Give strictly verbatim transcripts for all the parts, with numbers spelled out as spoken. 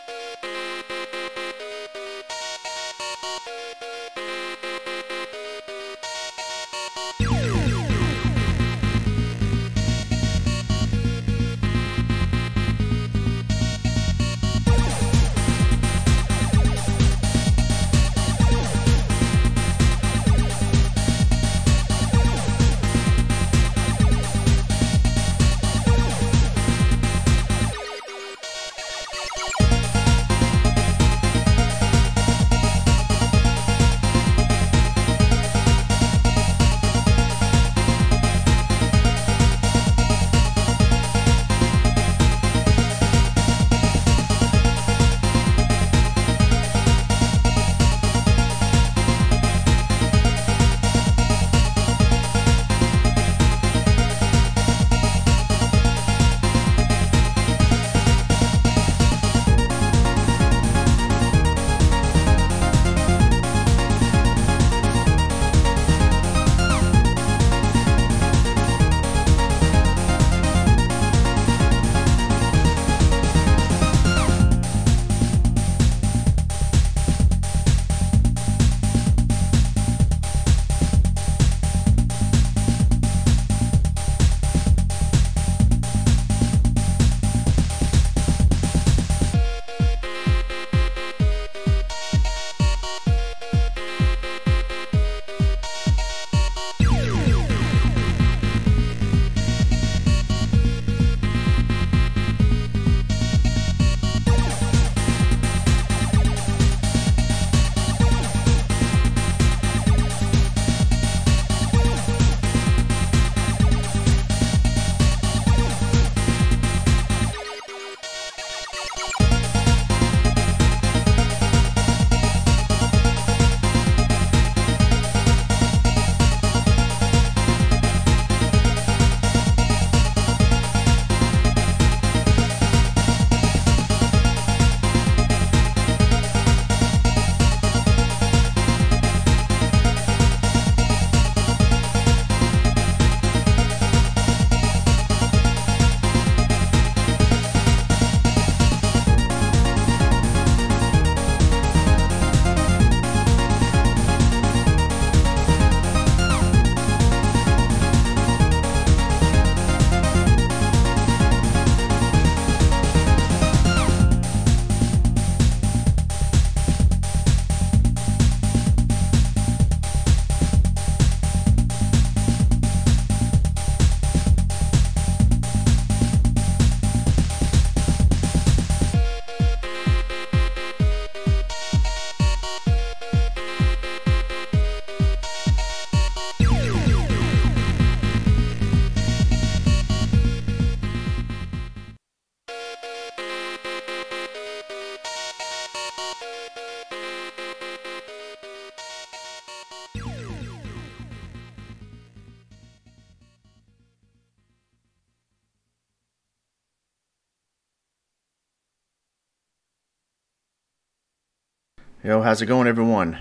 Yo, how's it going, everyone?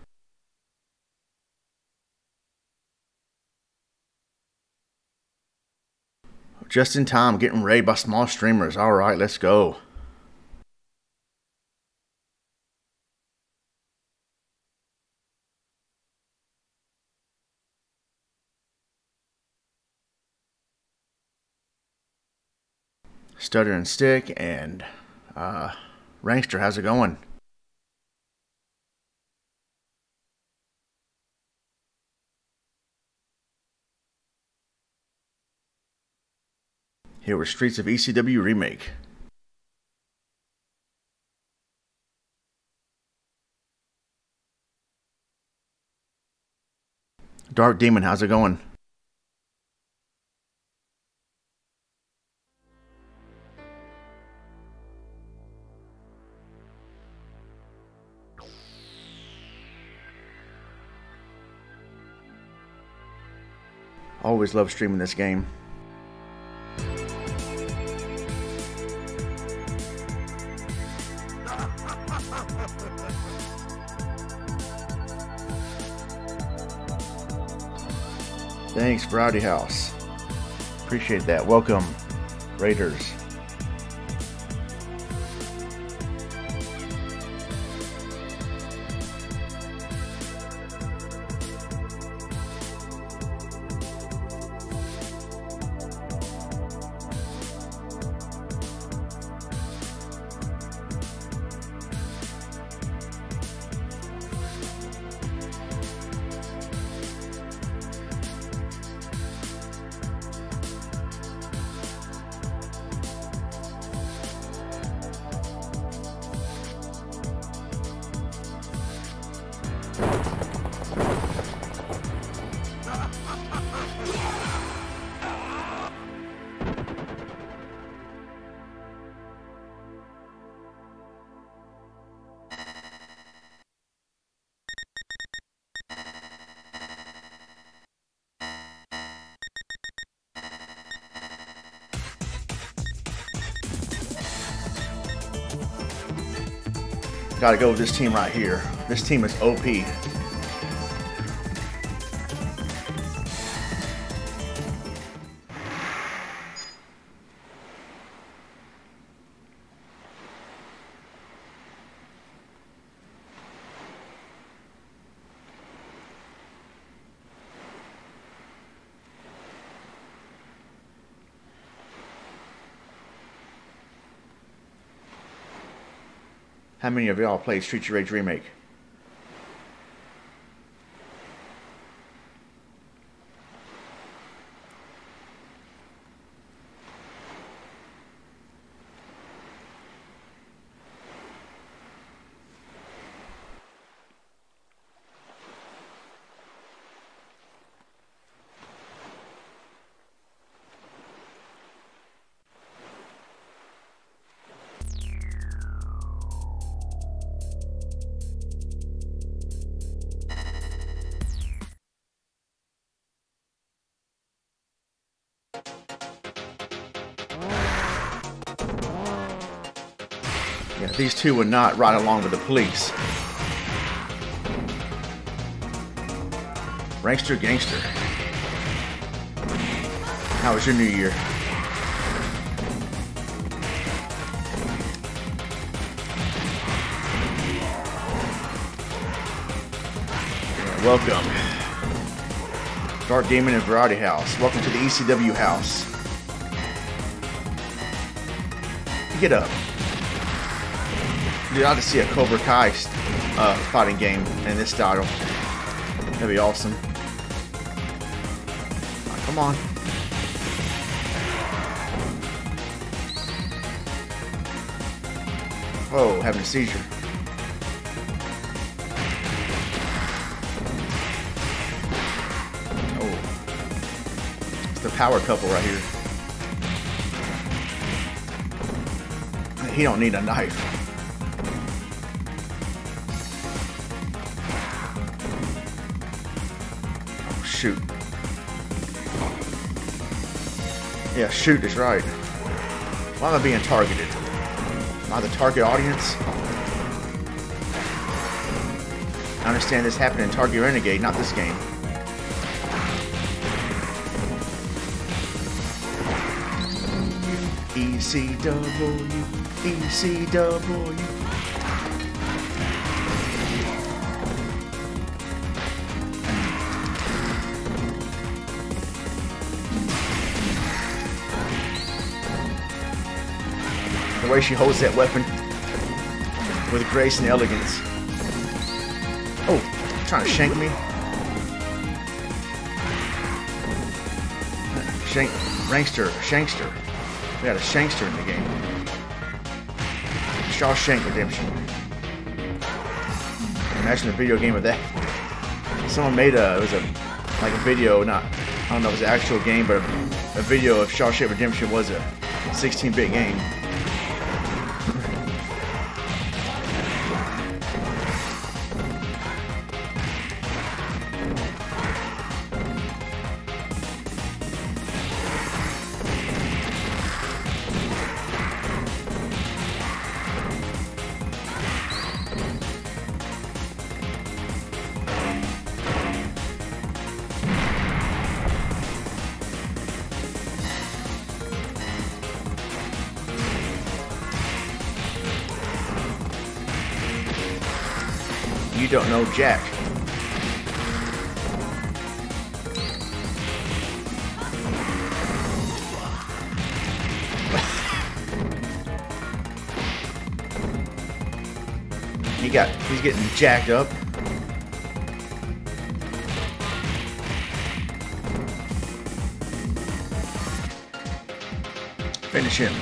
Just in time, getting raided by small streamers. Alright, let's go. Stutter and Stick and uh, Rankster, how's it going? Here with Streets of E C W Remake. Dark Demon, how's it going? Always love streaming this game. Thanks, Variety House. Appreciate that. Welcome, Raiders. Gotta go with this team right here. This team is O P. How many of y'all played Streets of Rage Remake? Yeah, these two would not ride along with the police. Rankster Gangster. How was your new year? Yeah, welcome. Dark Gaming and Variety House. Welcome to the E C W house. Get up. Dude, I ought to see a Cobra Kai uh, fighting game in this style. That'd be awesome. Oh, come on. Whoa, having a seizure. Oh. It's the power couple right here. He don't need a knife. Oh, shoot. Yeah, shoot is right. Why am I being targeted? Am I the target audience? I understand this happened in Target Renegade, not this game. E C W, E C W. The way she holds that weapon with grace and elegance. Oh, trying to shank me. Shank, Rankster, Shankster. We got a Shankster in the game. Shawshank Redemption. Imagine a video game of that. Someone made a, it was a, like a video, not, I don't know if it was an actual game, but a, a video of Shawshank Redemption was a sixteen bit game. You don't know Jack. he got, he's getting jacked up. Finish him.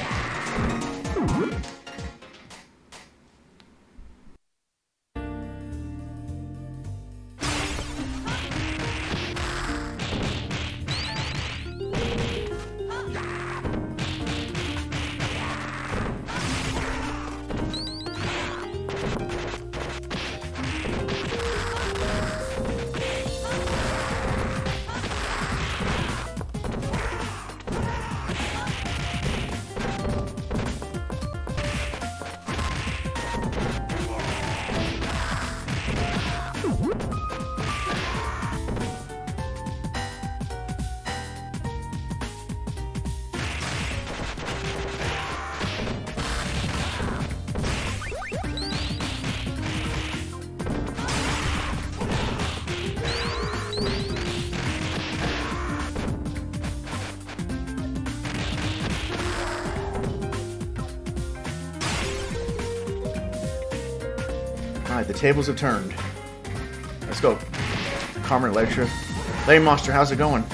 Alright, the tables have turned. Let's go. Carmen Electra. Lane Monster, how's it going?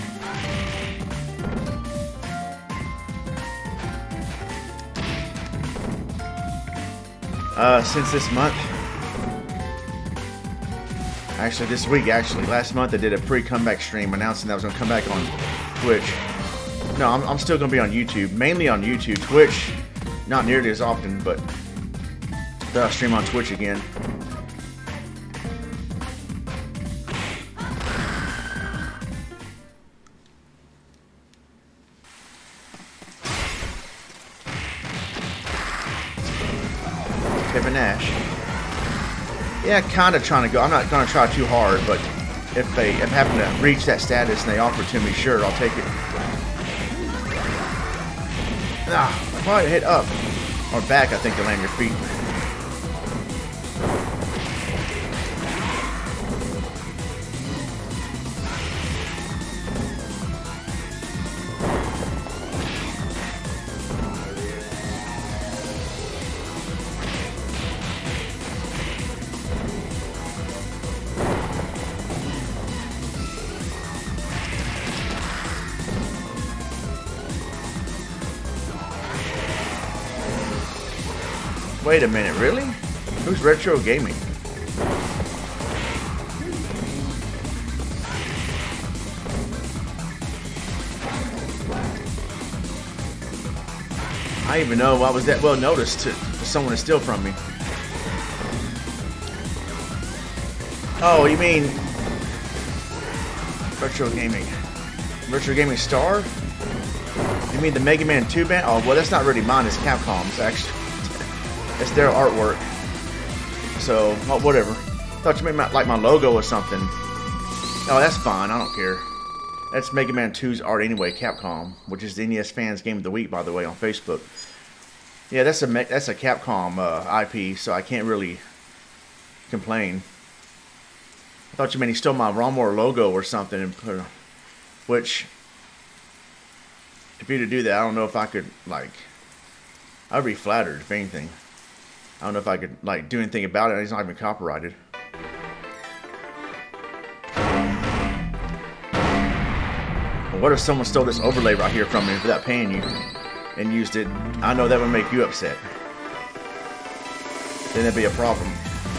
Uh, since this month. Actually, this week, actually. Last month I did a pre-comeback stream announcing that I was going to come back on Twitch. No, I'm, I'm still going to be on YouTube. Mainly on YouTube. Twitch, not nearly as often, but then I'll stream on Twitch again. Kevin Nash. Yeah, kind of trying to go. I'm not going to try too hard, but if they if I happen to reach that status and they offer it to me, sure, I'll take it. Ah, I probably hit up or back, I think, to land your feet. Wait a minute, really? Who's Retro Gaming? I didn't even know I was that well noticed to, for someone to steal from me. Oh, you mean Retro Gaming? Retro Gaming Star? You mean the Mega Man two band? Oh, well, that's not really mine, it's Capcom's, actually. It's their artwork. So, well, whatever. Thought you meant like my logo or something. Oh, that's fine. I don't care. That's Mega Man two's art anyway, Capcom, which is the N E S Fans Game of the Week, by the way, on Facebook. Yeah, that's a that's a Capcom uh, I P, so I can't really complain. I thought you meant he stole my Romor logo or something and put, which, if you were to do that, I don't know if I could, like, I'd be flattered, if anything. I don't know if I could, like, do anything about it. It's not even copyrighted. Well, what if someone stole this overlay right here from me without paying you and used it? I know that would make you upset. Then that'd be a problem.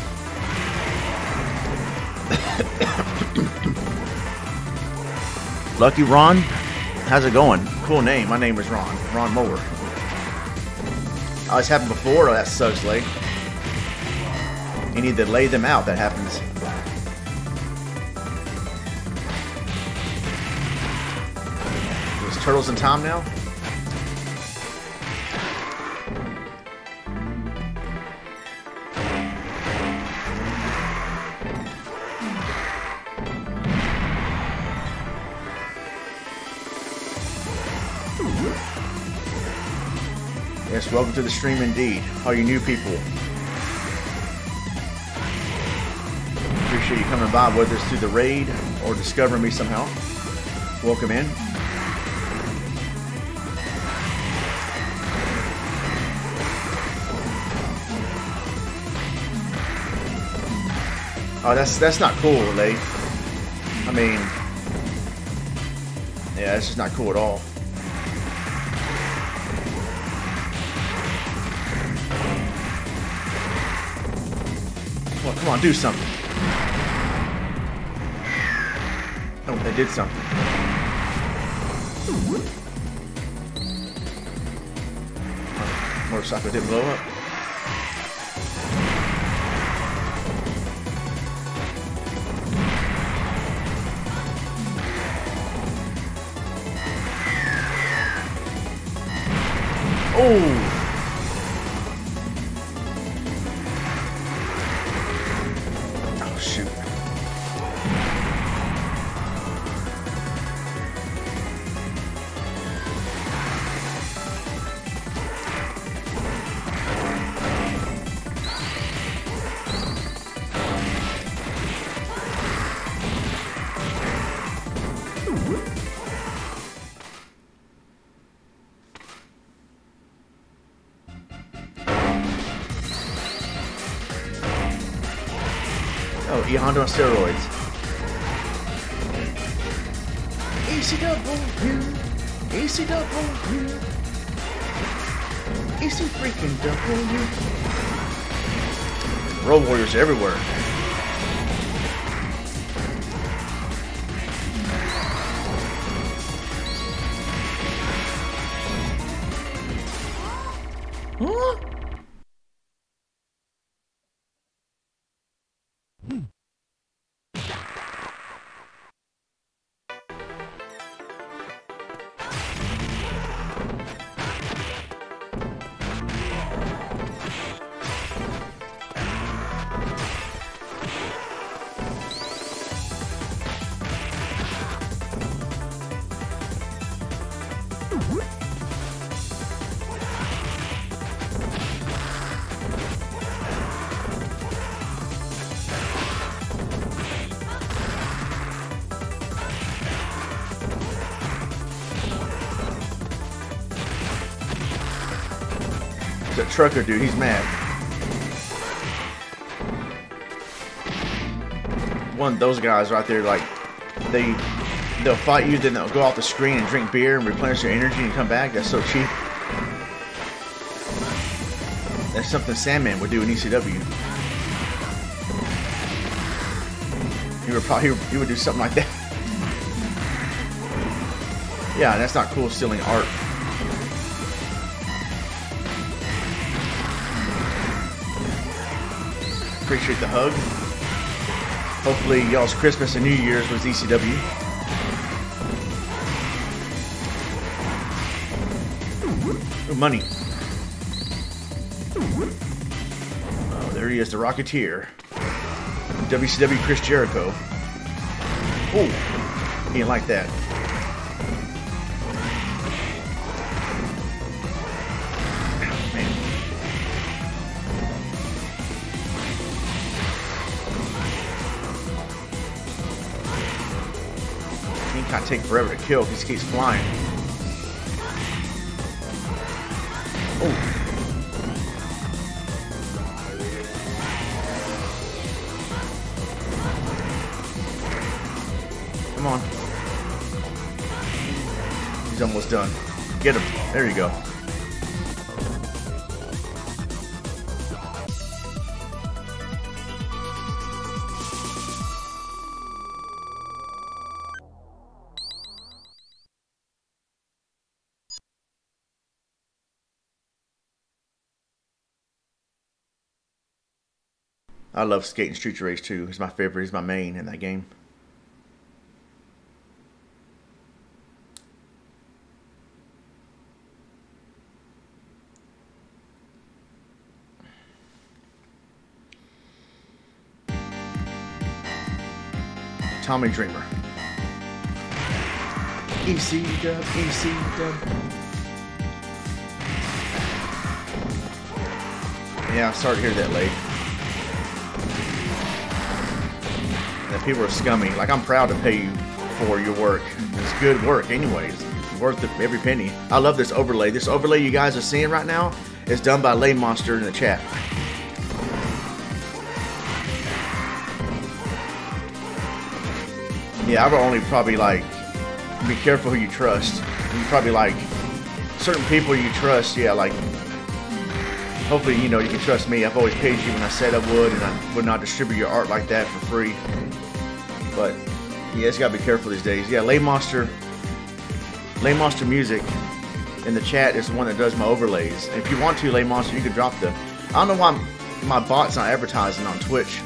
Lucky Ron? How's it going? Cool name. My name is Ron. Ron Moore. Oh, it's happened before? Oh, that sucks, Lay. You need to lay them out. That happens. Is Turtles in Time now? Yes, welcome to the stream indeed, all you new people. Appreciate you coming by, whether it's through the raid or discovering me somehow. Welcome in. Oh, that's that's not cool, Lay. I mean, yeah, that's just not cool at all. Well, come on, do something. Oh, they did something. Oh, motorcycle didn't blow up. Oh! Oh, E Honda on steroids. E C W. E C W. E C freaking W. Road Warriors everywhere. Huh? That trucker dude, he's mad. One of those guys right there, like, they, they'll fight you, then they'll go off the screen and drink beer and replenish their energy and come back. That's so cheap. That's something Sandman would do in E C W. He would probably, he would do something like that. Yeah, that's not cool, stealing art. Appreciate the hug. Hopefully y'all's Christmas and New Year's was E C W. Ooh, money. Oh, there he is, the Rocketeer. W C W Chris Jericho. Oh, he didn't like that. Kind of take forever to kill because he keeps flying. Oh. Come on. He's almost done. Get him. There you go. I love Skating Street Race too. He's my favorite. He's my main in that game. Tommy Dreamer. E C W, E C W. Yeah, sorry to hear that, late. That people are scummy. Like, I'm proud to pay you for your work. It's good work anyways. It's worth it, every penny. I love this overlay. This overlay you guys are seeing right now is done by Lay Monster in the chat. Yeah, I would only probably like be careful who you trust. You probably like certain people you trust. Yeah, like hopefully you know you can trust me. I've always paid you when I said I would, and I would not distribute your art like that for free. But yeah, it's gotta be careful these days. Yeah, Lay Monster, Lay Monster Music in the chat is the one that does my overlays. If you want to, Lay Monster, you can drop the. I don't know why my bot's not advertising on Twitch.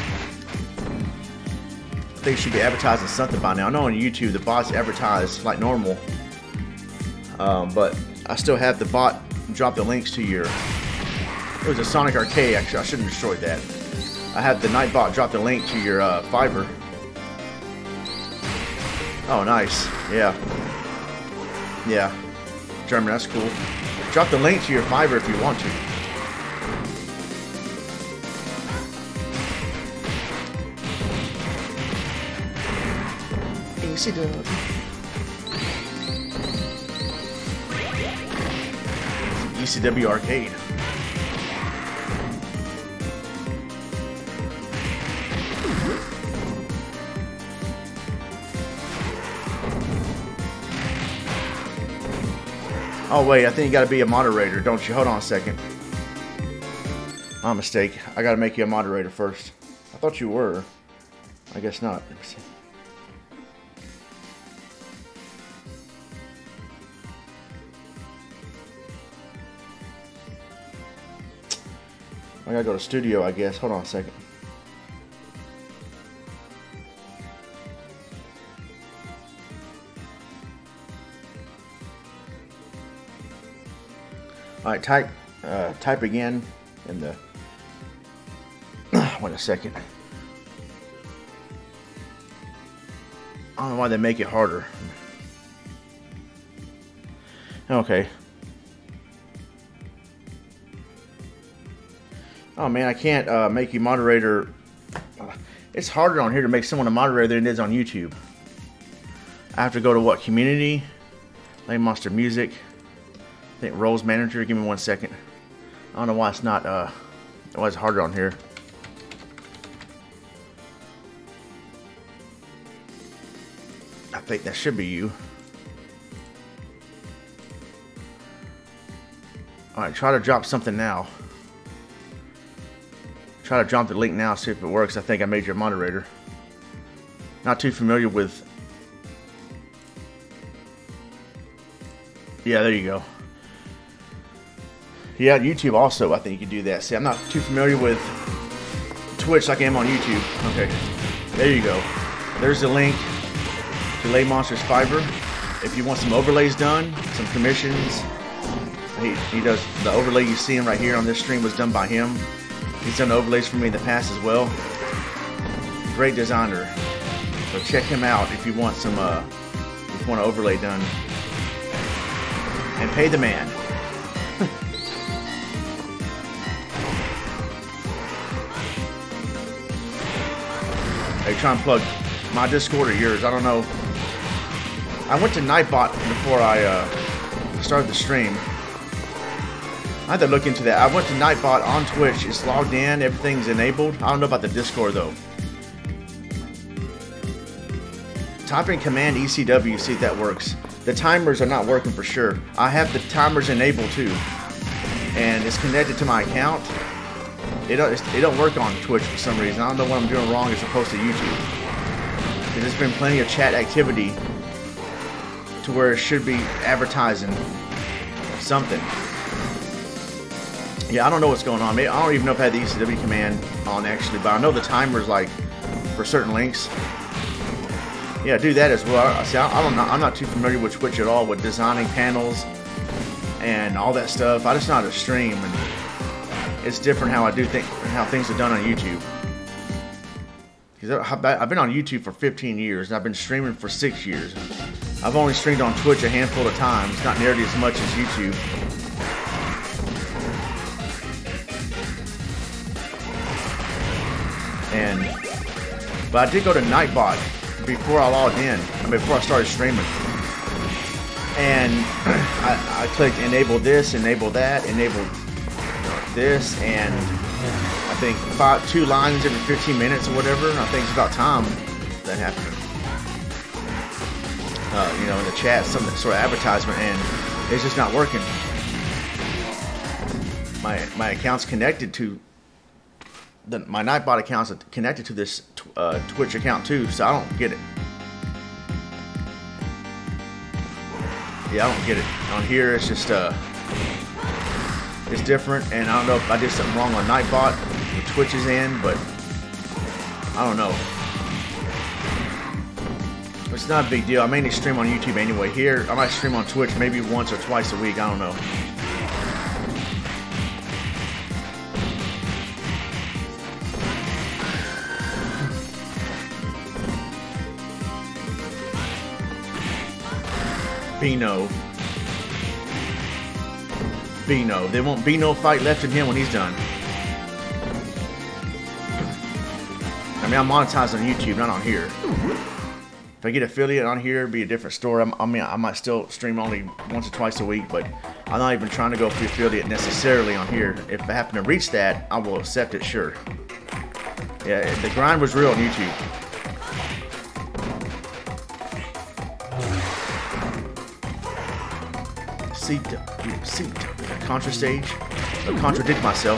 I think it should be advertising something by now. I know on YouTube the bots advertise like normal, um, but I still have the bot drop the links to your. It was a Sonic Arcade, actually. I shouldn't have destroyed that. I had the Nightbot drop the link to your uh, Fiverr. Oh, nice. Yeah. Yeah. German, that's cool. Drop the link to your Fiverr if you want to. E C W. E C W Arcade. Oh wait, I think you gotta be a moderator, don't you? Hold on a second. My mistake. I gotta make you a moderator first. I thought you were. I guess not. Let me see. I gotta go to studio, I guess. Hold on a second. All right, type uh, type again in the. Wait a second. I don't know why they make it harder. Okay. Oh man, I can't uh, make you moderator. It's harder on here to make someone a moderator than it is on YouTube. I have to go to what? Community? Lane Monster Music. I think Roles Manager. Give me one second. I don't know why it's not, uh, why it's harder on here. I think that should be you. Alright, try to drop something now. Try to drop the link now, see if it works. I think I made you a moderator. Not too familiar with... Yeah, there you go. Yeah, YouTube also, I think you can do that. See, I'm not too familiar with Twitch like I am on YouTube. Okay, there you go. There's the link to Lane Monster's Fiverr. If you want some overlays done, some commissions, he, he does the overlay you see him right here on this stream was done by him. He's done overlays for me in the past as well. Great designer. So check him out if you want some, uh, if you want an overlay done. And pay the man. Hey, try and plug my Discord or yours. I don't know. I went to Nightbot before I uh, started the stream. I had to look into that. I went to Nightbot on Twitch. It's logged in. Everything's enabled. I don't know about the Discord though. Type in Command E C W, see if that works. The timers are not working for sure. I have the timers enabled too, and it's connected to my account. It don't, it don't work on Twitch for some reason. I don't know what I'm doing wrong as opposed to YouTube. Because there's been plenty of chat activity to where it should be advertising something. Yeah, I don't know what's going on. I don't even know if I had the E C W command on actually, but I know the timer's like for certain links. Yeah, do that as well. See, I don't know. I'm not too familiar with Twitch at all with designing panels and all that stuff. I just know how to stream, and it's different how I do think, how things are done on YouTube. Because I've been on YouTube for fifteen years, and I've been streaming for six years. I've only streamed on Twitch a handful of times, not nearly as much as YouTube. And, but I did go to Nightbot before I logged in, I mean, before I started streaming. And I, I clicked enable this, enable that, enable this, and I think about two lines every fifteen minutes or whatever. And I think it's about time that happened. Uh, you know, in the chat, some sort of advertisement, and it's just not working. My my account's connected to the my Nightbot account's connected to this uh, Twitch account too, so I don't get it. Yeah, I don't get it. On here, it's just uh, it's different, and I don't know if I did something wrong on Nightbot. The Twitch is in, but I don't know. It's not a big deal. I mainly stream on YouTube anyway. Here, I might stream on Twitch maybe once or twice a week. I don't know. Bino. Bino. There won't be no fight left in him when he's done. I mean, I'm monetized on YouTube, not on here. If I get affiliate on here, it'd be a different story. I'm, I mean, I might still stream only once or twice a week, but I'm not even trying to go for affiliate necessarily on here. If I happen to reach that, I will accept it, sure. Yeah, the grind was real on YouTube. seat, seat, Contra stage. I'll contradict myself.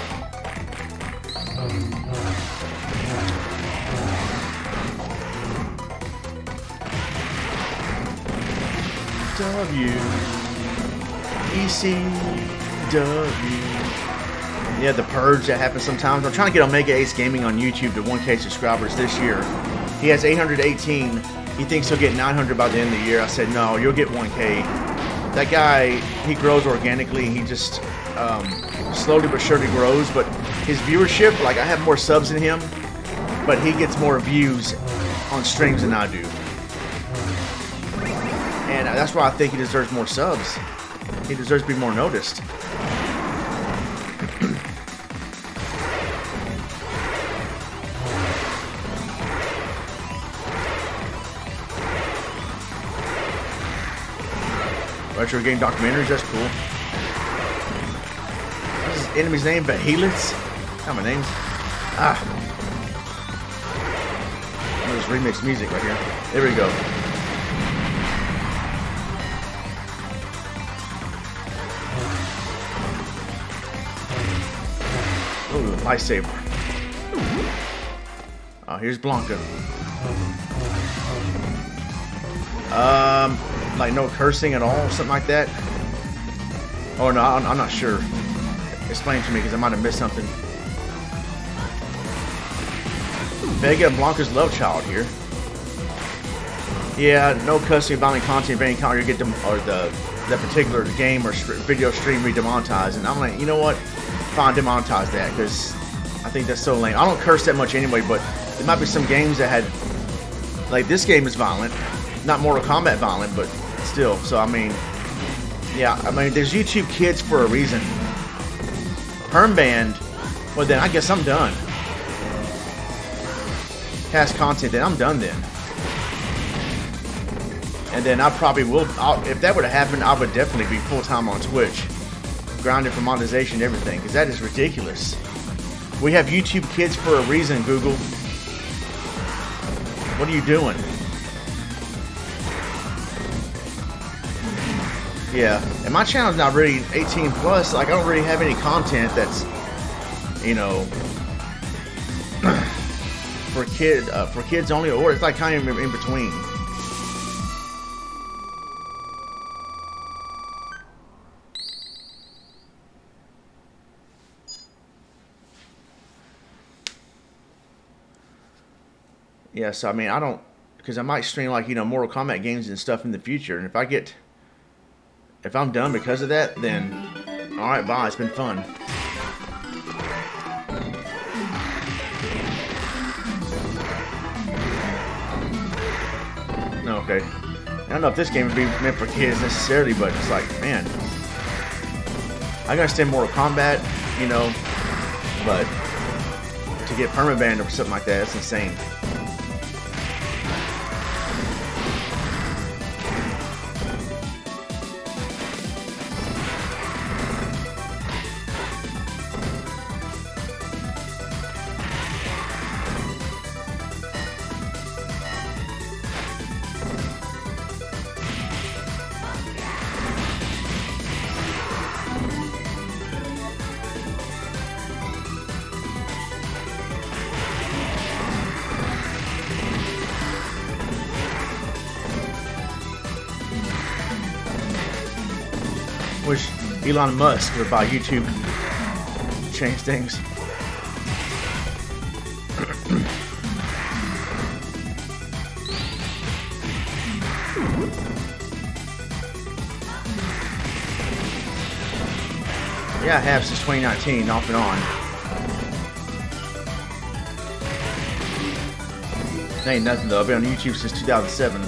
W E C W. Yeah, the purge that happens sometimes. I'm trying to get Omega Ace Gaming on YouTube to one K subscribers this year. He has eight hundred eighteen. He thinks he'll get nine hundred by the end of the year. I said, no, you'll get one K. That guy, he grows organically. He just um, slowly but surely grows. But his viewership, like I have more subs than him, but he gets more views on streams than I do. And that's why I think he deserves more subs. He deserves to be more noticed. Retro game documentaries, that's cool. What's his enemy's name? Behelix? Not my names. Ah. This remix music right here. There we go. Ooh, lightsaber. Oh, here's Blanca. Um, like no cursing at all, something like that. Oh no, I'm, I'm not sure. Explain to me, because I might have missed something. Vega and Blanca's love child here. Yeah, no cussing, violent content, any kind, you get them, or the that particular game or video stream re-demonetized, and I'm like, you know what? Fine, demonetize that, because I think that's so lame. I don't curse that much anyway, but there might be some games that had, like this game is violent, not Mortal Kombat violent, but still. So I mean, yeah, I mean, there's YouTube Kids for a reason. Perm banned, well then I guess I'm done. Cast content, then I'm done then. And then I probably will, I'll, if that would have happened, I would definitely be full-time on Twitch. Grounded for monetization and everything, because that is ridiculous. We have YouTube Kids for a reason, Google. What are you doing? Yeah, and my channel's not really eighteen plus. Like, I don't really have any content that's, you know, for kid uh, for kids only, or it's like kind of in between. Yeah, so I mean, I don't, because I might stream like, you know, Mortal Kombat games and stuff in the future, and if I get, if I'm done because of that, then all right, bye. It's been fun. Okay, I don't know if this game would be meant for kids necessarily, but it's like, man, I can understand Mortal Kombat, you know, but to get permabanned or something like that, that's insane. Wish Elon Musk would buy YouTube, change things. Yeah, I have since twenty nineteen, off and on. That ain't nothing though. I've been on YouTube since two thousand seven.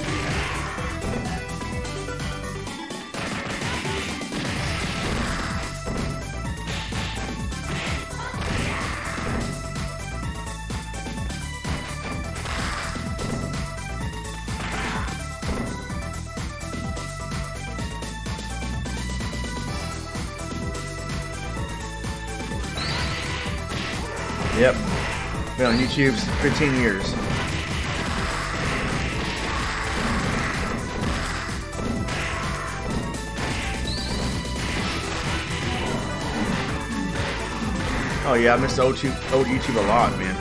Yep, been on YouTube for fifteen years. Oh yeah, I miss old YouTube, old YouTube a lot, man.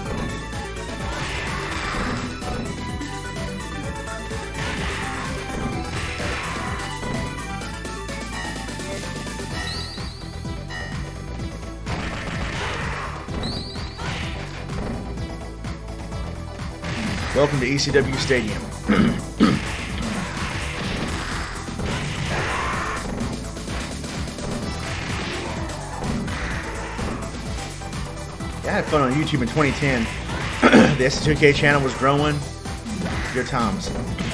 Welcome to E C W Stadium. I had fun on YouTube in twenty ten. The S two K channel was growing. Good times.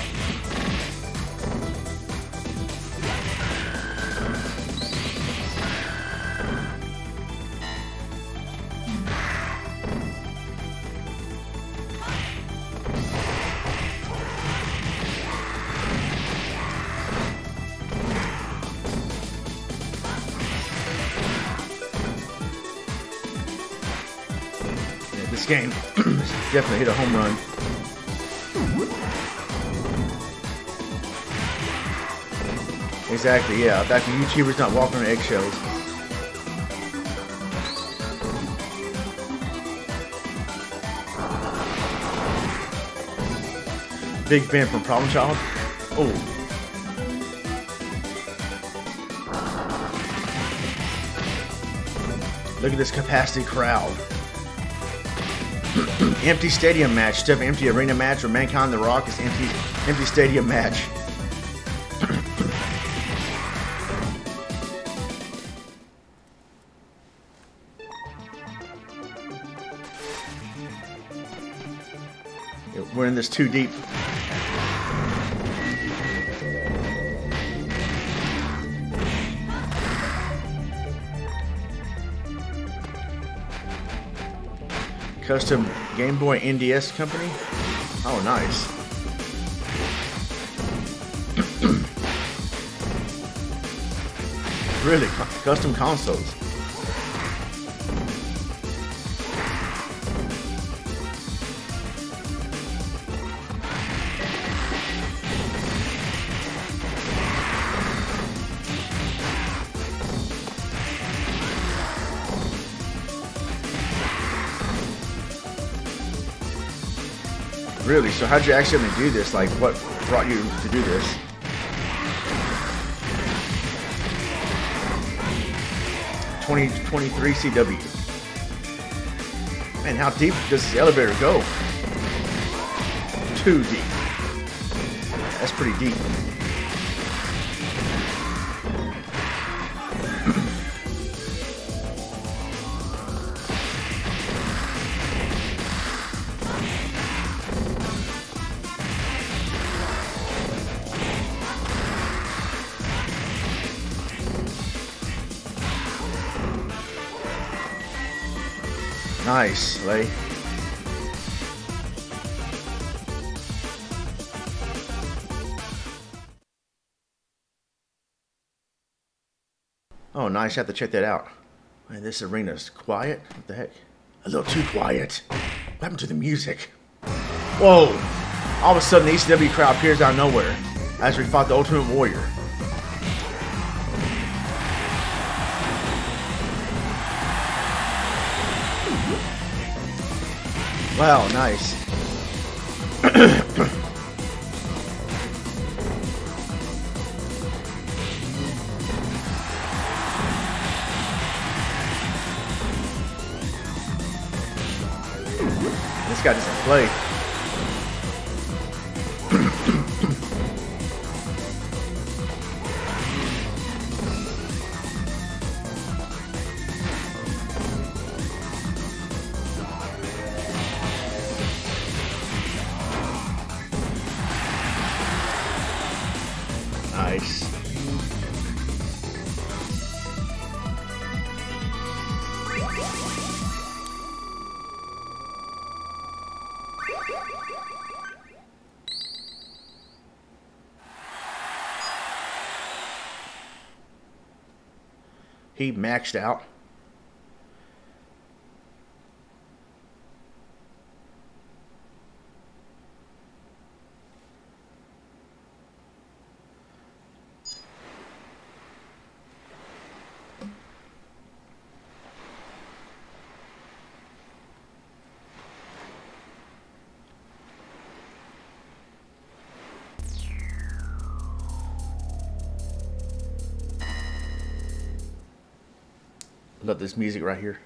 This game definitely hit a home run. Exactly, yeah. Back when YouTubers not walking on eggshells. Big fan from Problem Child. Oh. Look at this capacity crowd. Empty stadium match. Instead of empty arena match or Mankind the Rock is empty empty stadium match. We're in this too deep. Custom Game Boy N D S company. Oh, nice. Really, custom consoles. Really? So how'd you actually do this? Like, what brought you to do this? twenty twenty-three C W. Man, how deep does this elevator go? Too deep. That's pretty deep. Nice, Lay. Oh, nice. I have to check that out. Man, this arena's quiet. What the heck? A little too quiet. What happened to the music? Whoa! All of a sudden, the E C W crowd appears out of nowhere as we fought the Ultimate Warrior. Wow, nice. This guy doesn't play. Nice. He maxed out. Love this music right here.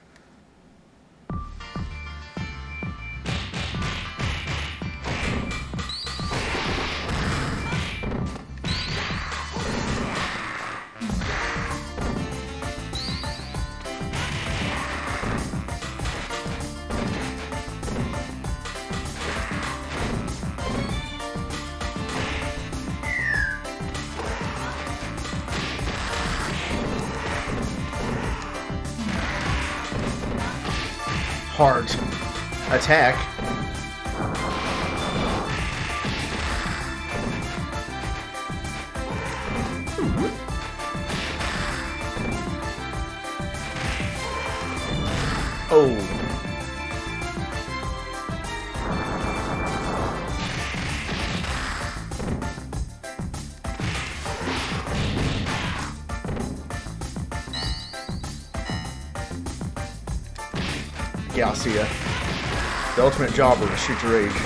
Hard attack. Oh. Yeah, I'll see ya. The ultimate jobber to shoot your rage.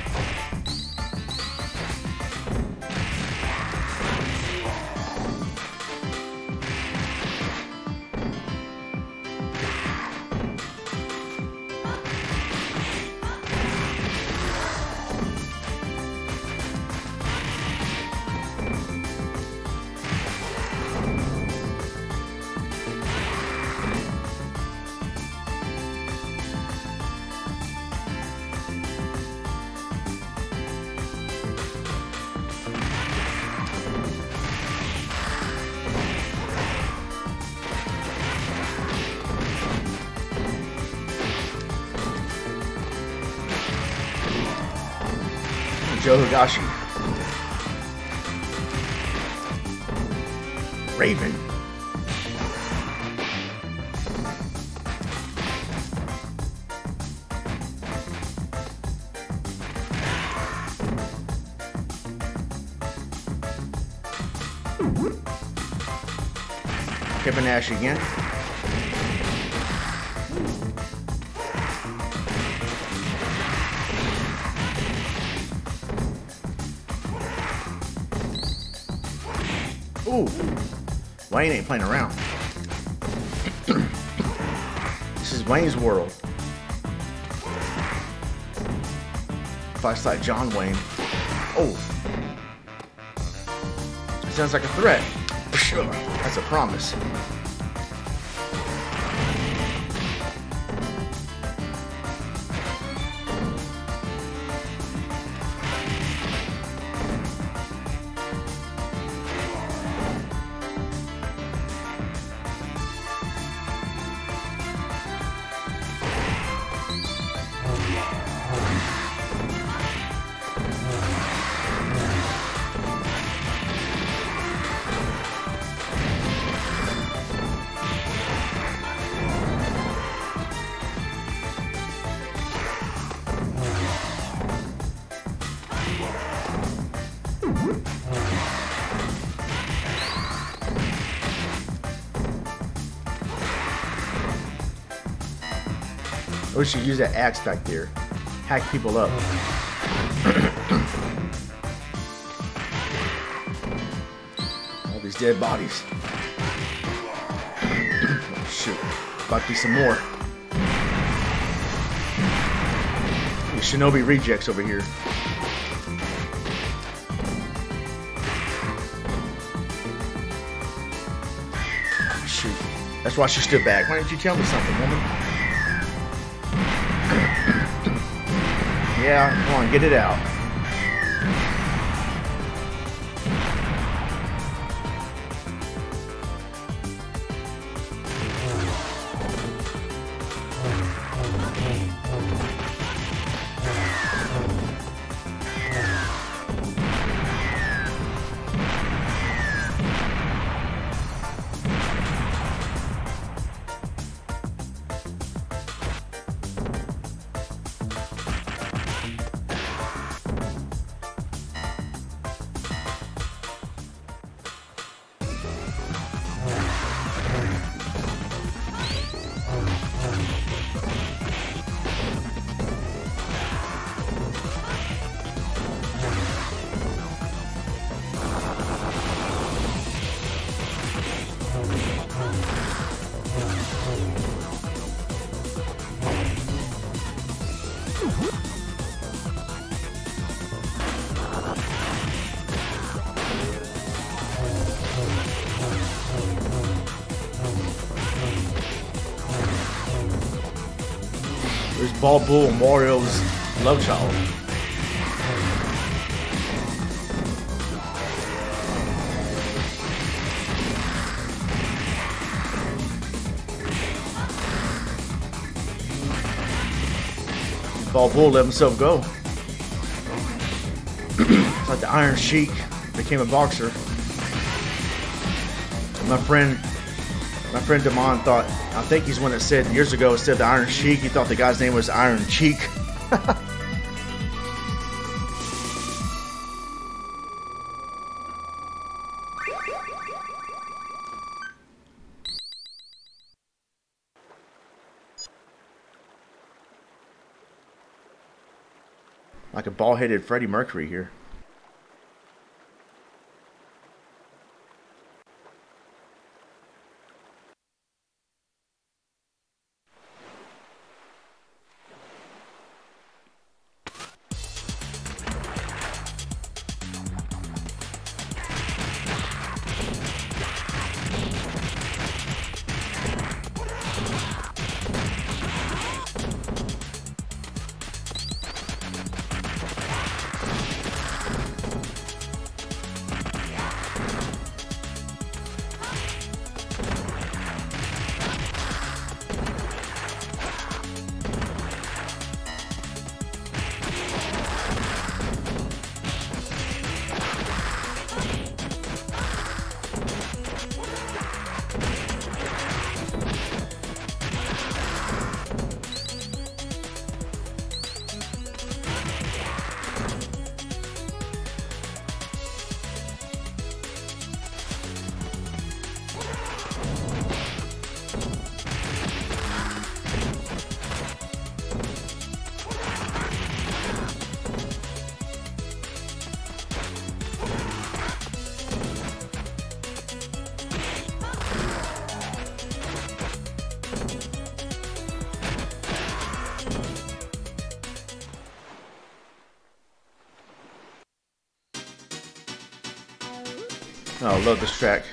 Joe Higashi. Raven. Kevin Nash again. Ooh, Wayne ain't playing around. This is Wayne's world. Fights like John Wayne. Oh, sounds like a threat. That's a promise. I wish you use that axe back there. Hack people up. All these dead bodies. Oh, shoot. About to be some more. These Shinobi rejects over here. Oh, shoot. That's why she stood back. Why didn't you tell me something, woman? Yeah, come on, get it out. There's Ball Bull, Mario's love child. Ball Bull let himself go. It's like the Iron Sheik became a boxer. My friend, my friend Damon thought, I think he's one that said years ago, instead of the Iron Sheik, he thought the guy's name was Iron Cheek. Like a bald-headed Freddie Mercury here. Oh, I love this track.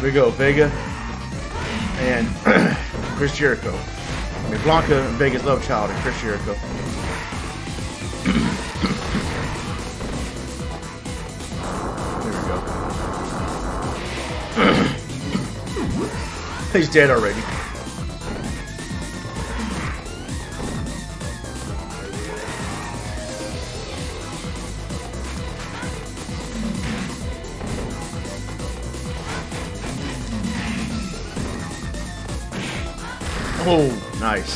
we go, Vega and Chris Jericho. I mean, Blanca and Vega's love child and Chris Jericho. There we go. He's dead already. Oh, nice.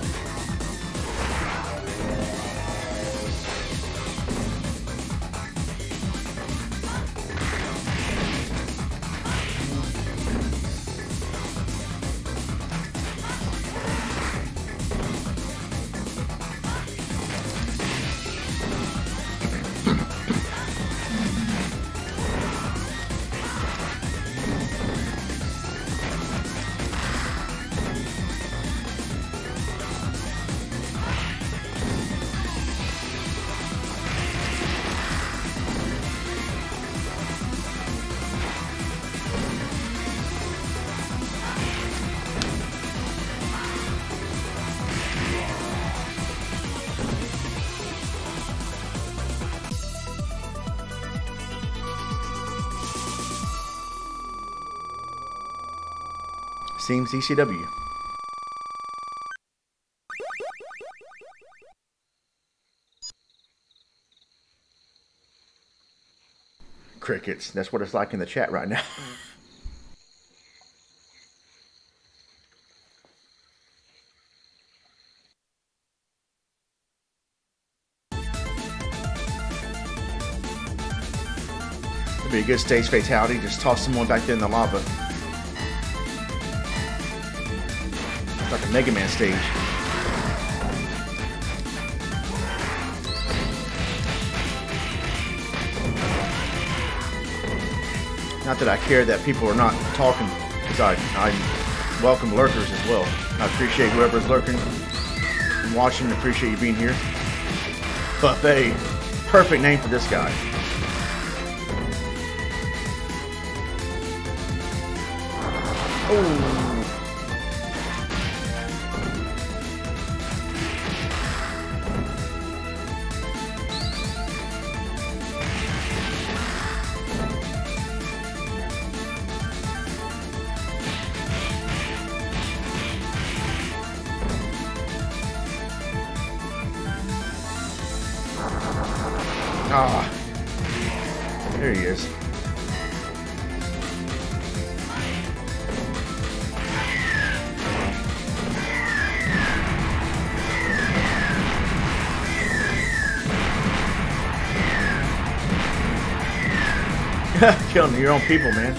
Seems E C W. Crickets. That's what it's like in the chat right now. It'd be a good stage fatality. Just toss someone back there in the lava. Like a Mega Man stage. Not that I care that people are not talking, because I, I welcome lurkers as well. I appreciate whoever's lurking and watching. Appreciate you being here. Buffet, perfect name for this guy. Oh. Ah, there he is. Killing your own people, man.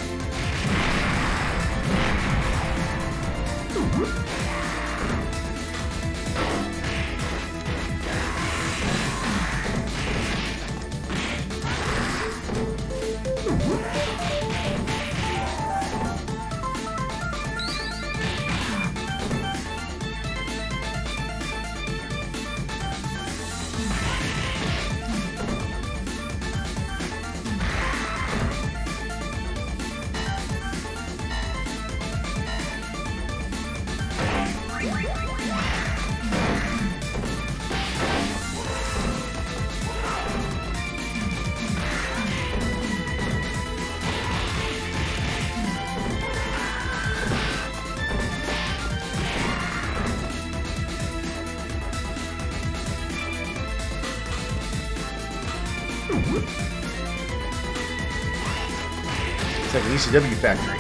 It's like an E C W factory.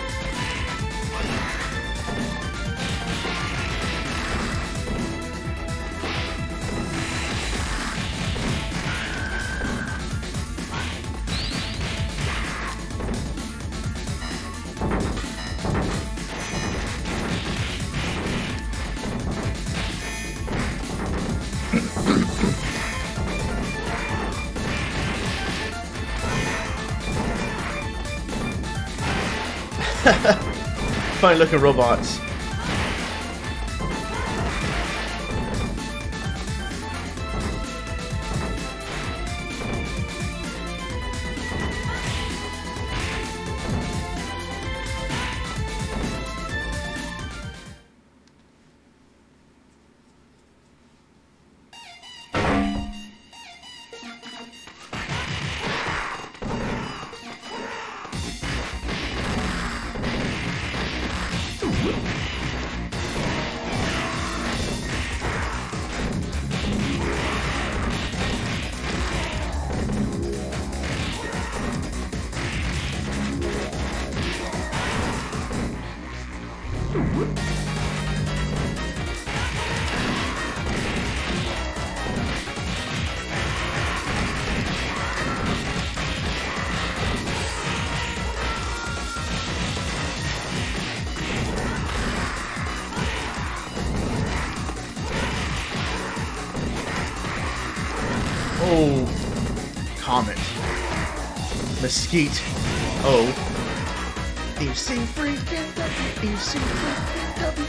Funny looking robots. Oh, Comet. Mesquite. Oh. E C freaking W. E C freaking W.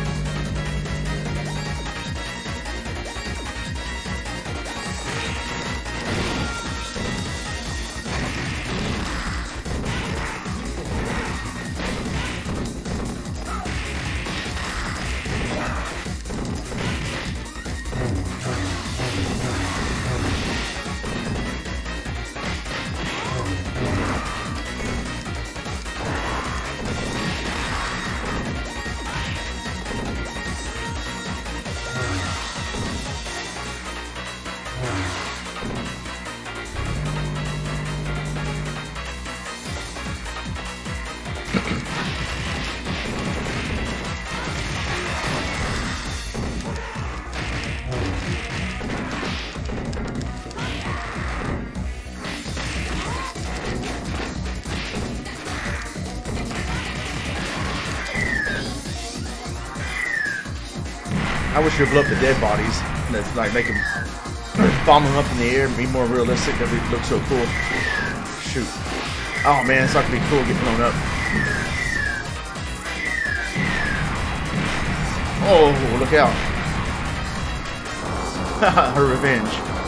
I wish you'd blow up the dead bodies. That's like make them bomb them up in the air and be more realistic. That would look so cool. Shoot. Oh man, it's not gonna be cool getting blown up. Oh, look out. Her revenge.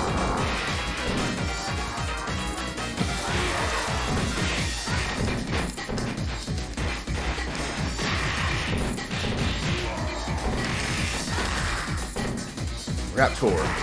Raptor.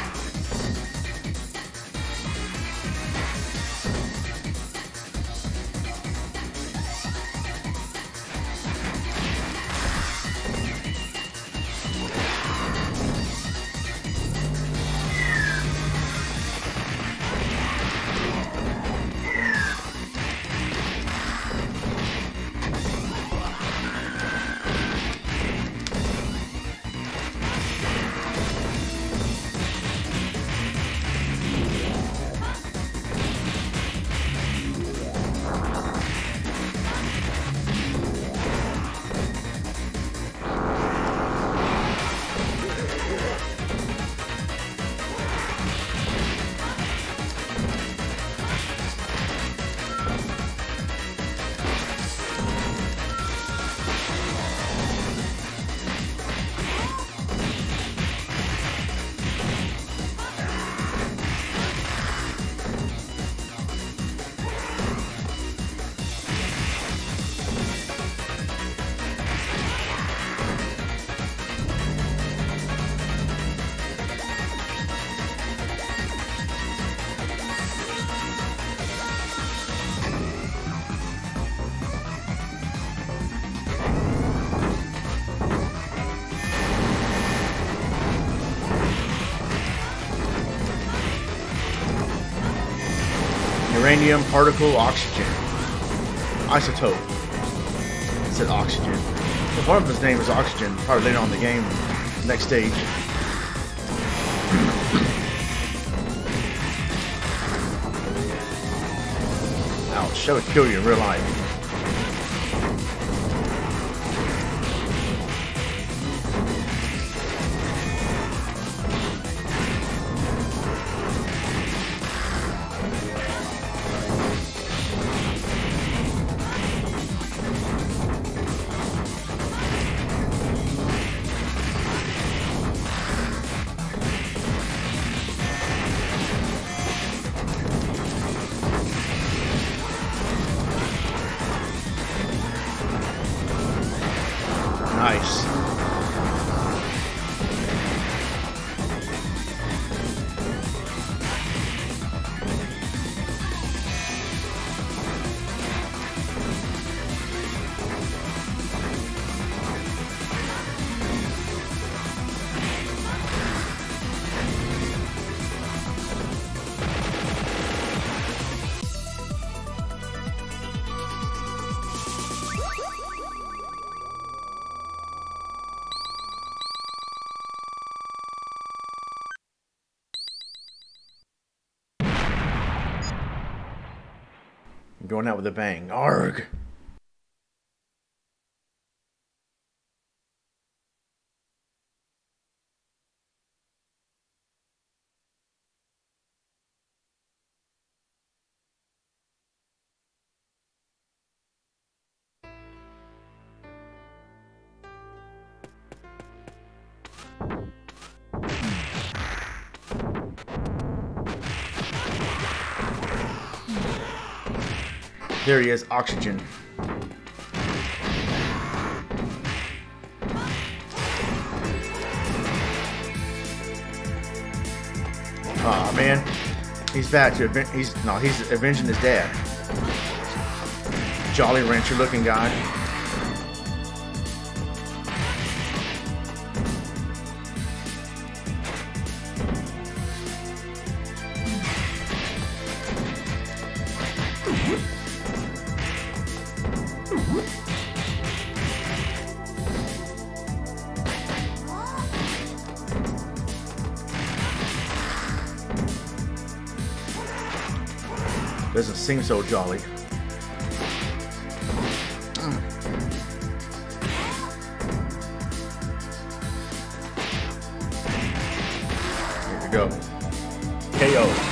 Uranium, particle, oxygen. Isotope. It said oxygen. Well, one of his name is oxygen. Probably later on in the game. Next stage. Ouch, that would kill you in real life. Nice. going out with a bang. Arg! There he is, oxygen. Aw, oh, man. He's back to avenge. He's no, he's avenging his dad. Jolly Rancher looking guy. Doesn't seem so jolly. Here we go. K O.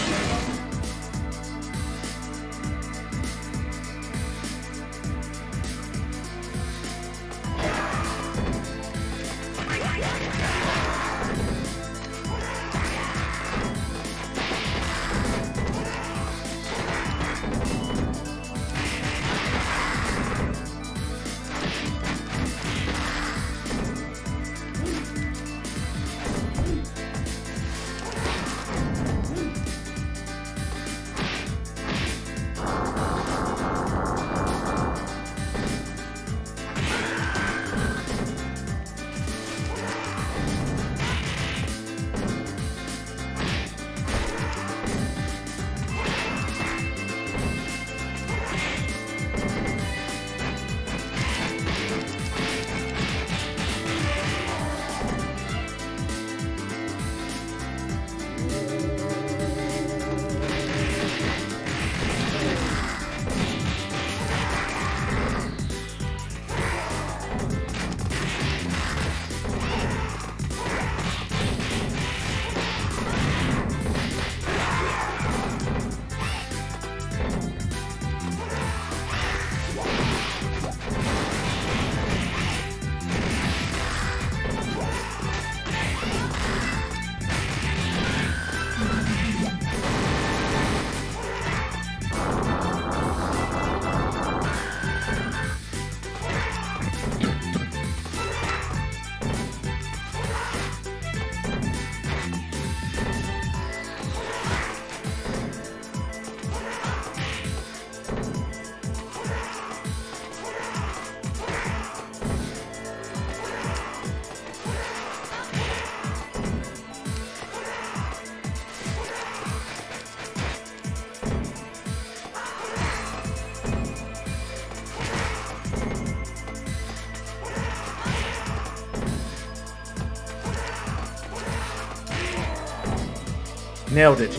Nailed it.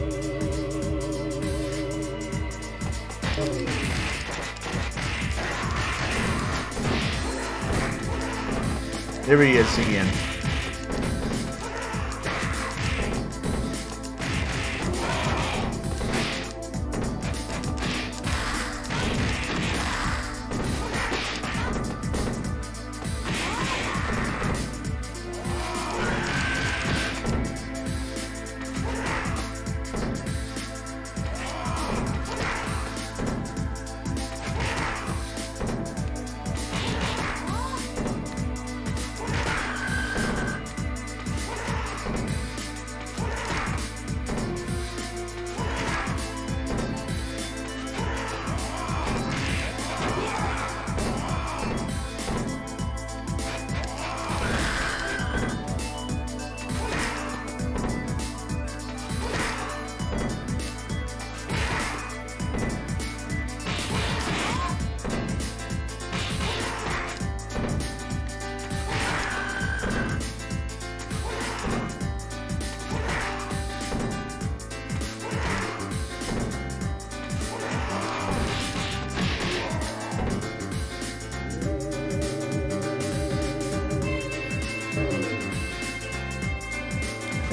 There he is again.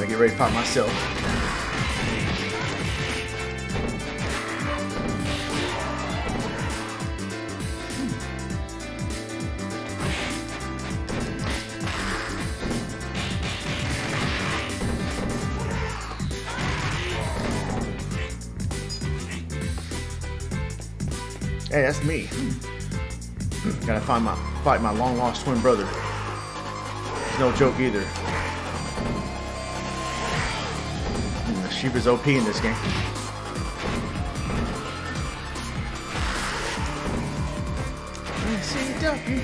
I get ready to fight myself. Hey, that's me. Gotta find my fight my long lost twin brother. It's no joke either. Sheepa's O P in this game. C W.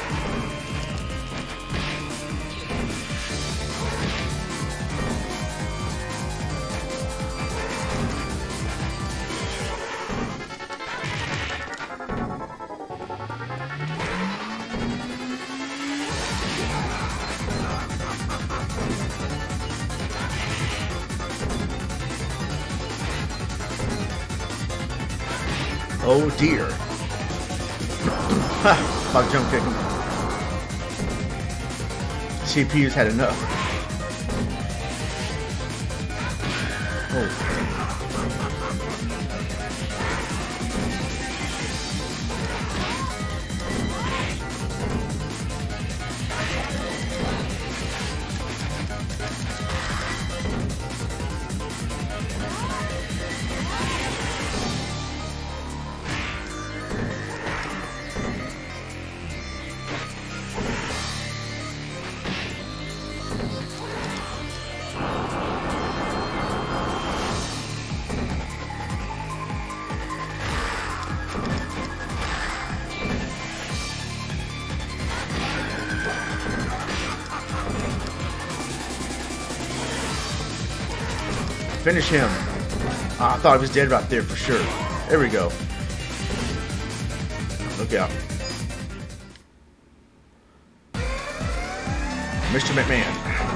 Oh dear. Ha! I'll jump kick him. C P U's had enough. Oh. Finish him. Ah, I thought he was dead right there for sure. There we go. Look out. Mister McMahon.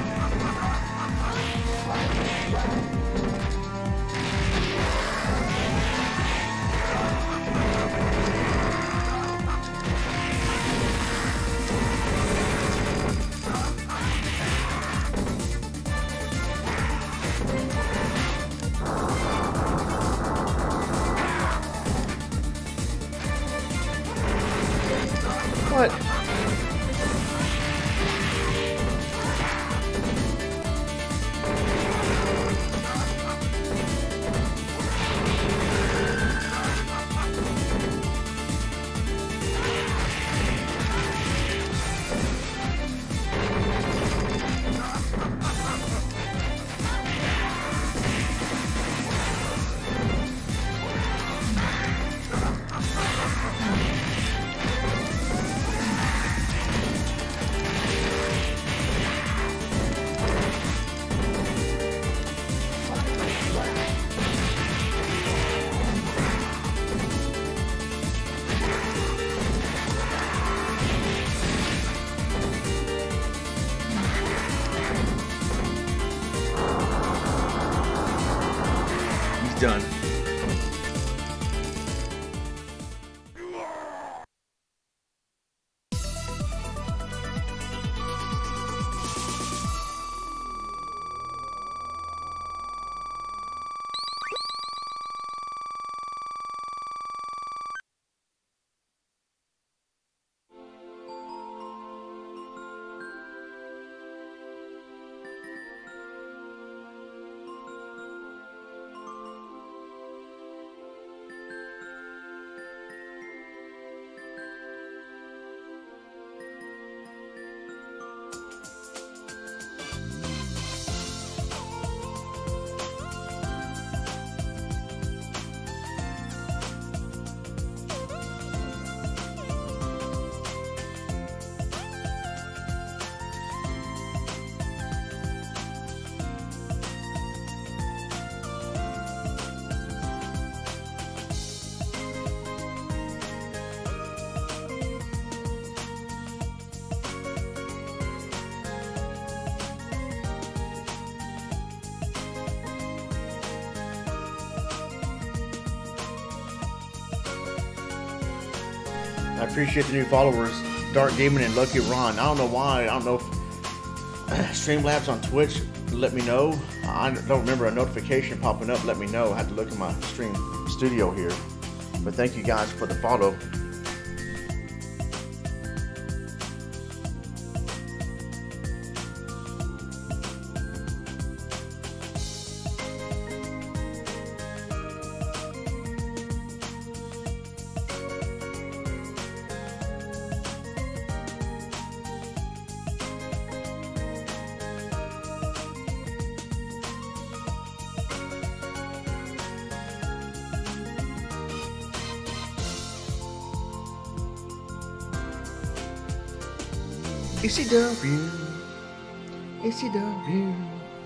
What? Done. I appreciate the new followers, Dark Demon and Lucky Ron. I don't know why. I don't know if Streamlabs on Twitch let me know. I don't remember a notification popping up. Let me know. I had to look at my stream studio here. But thank you guys for the follow. A C W, A C W.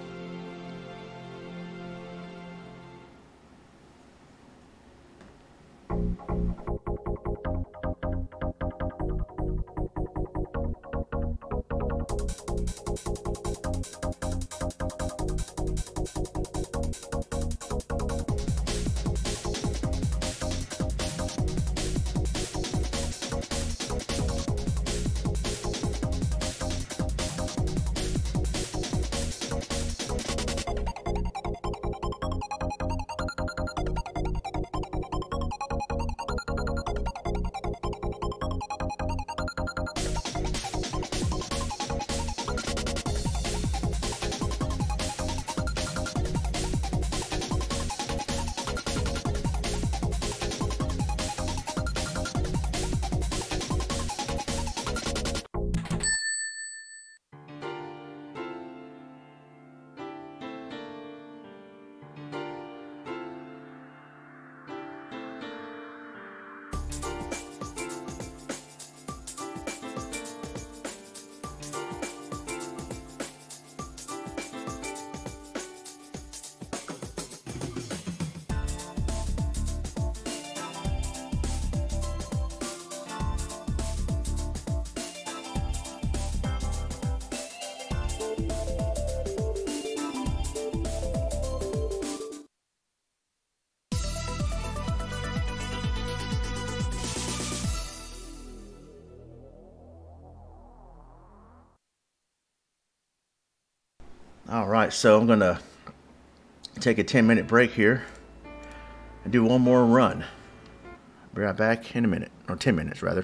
All right, so I'm gonna take a ten minute break here and do one more run. Be right back in a minute, or ten minutes rather.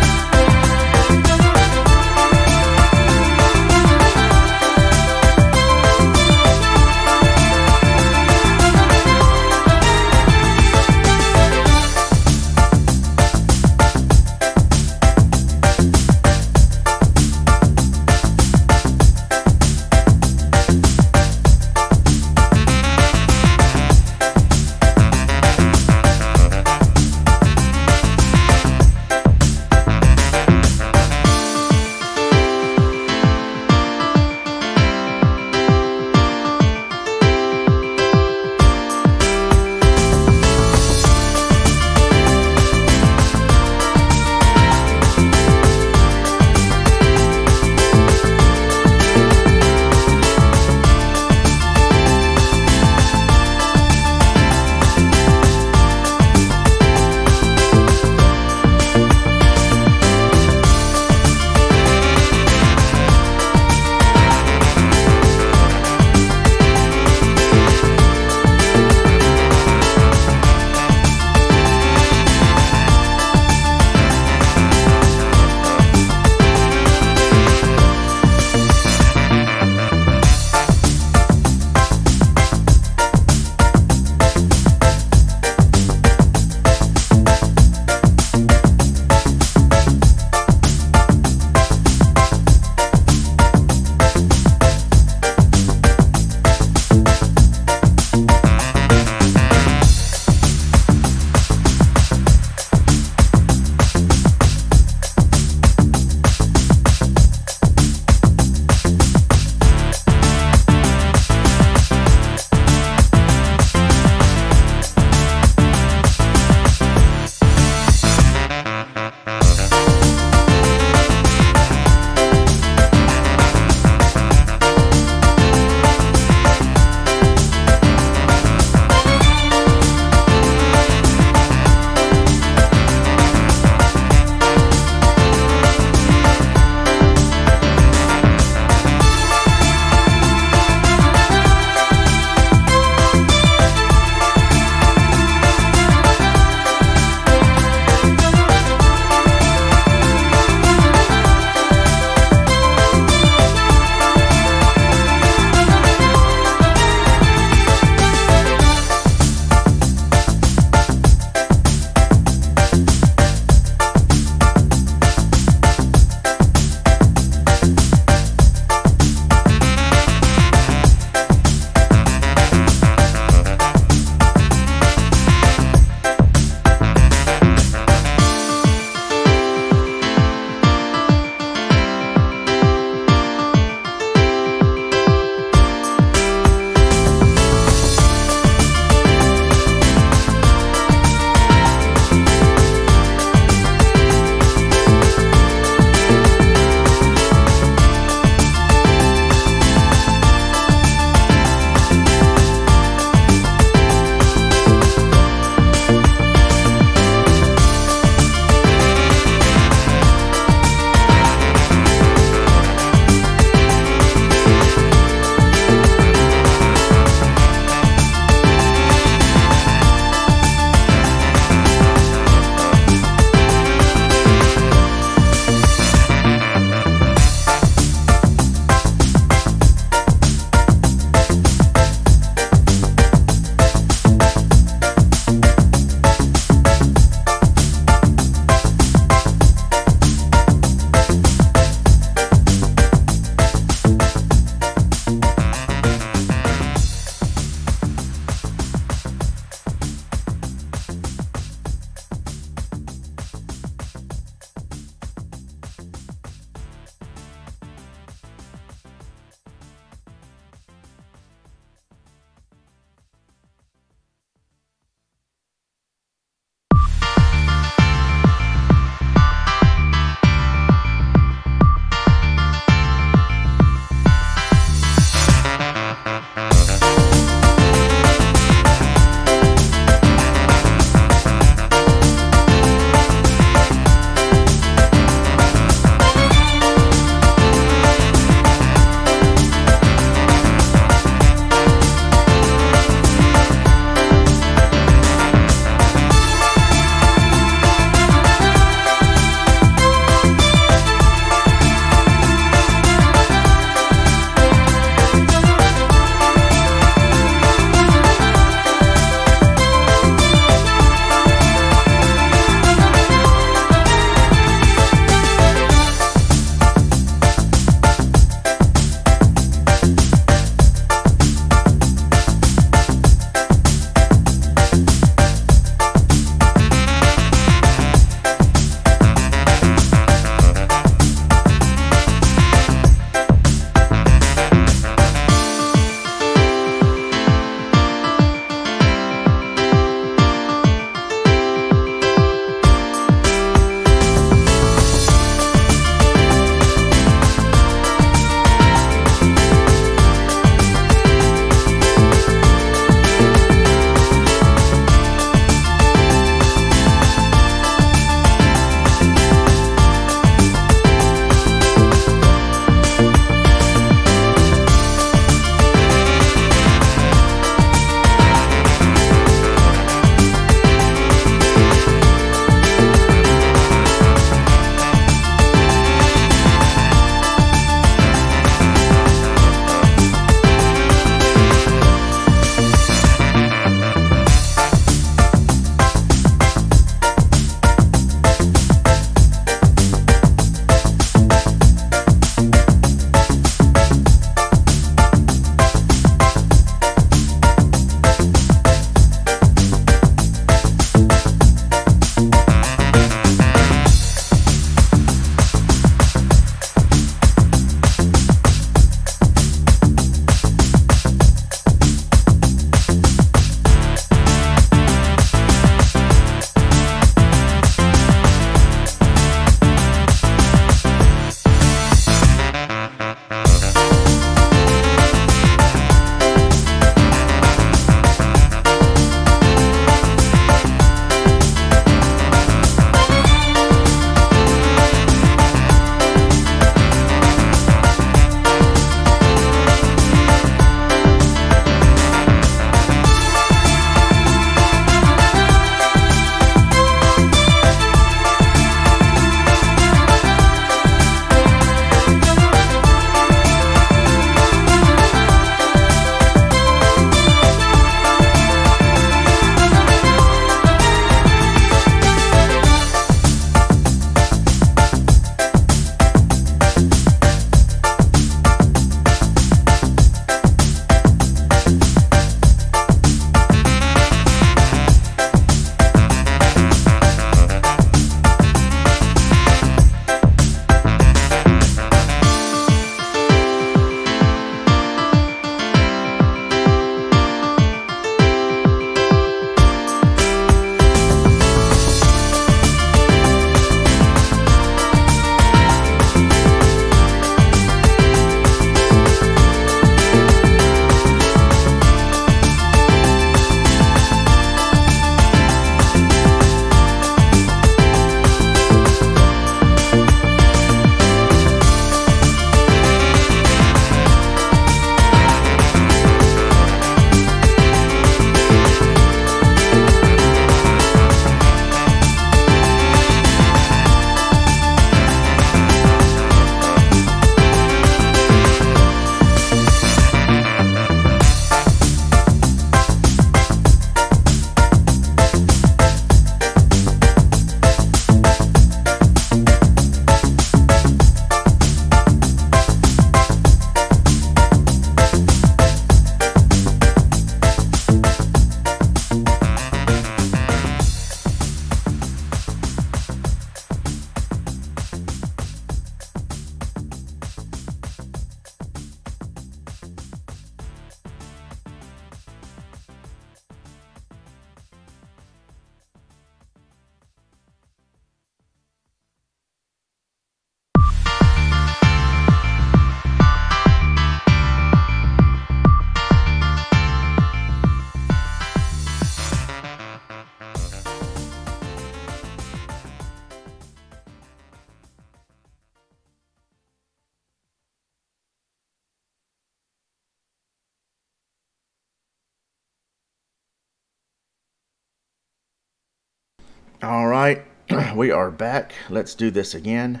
All right, we are back. Let's do this again.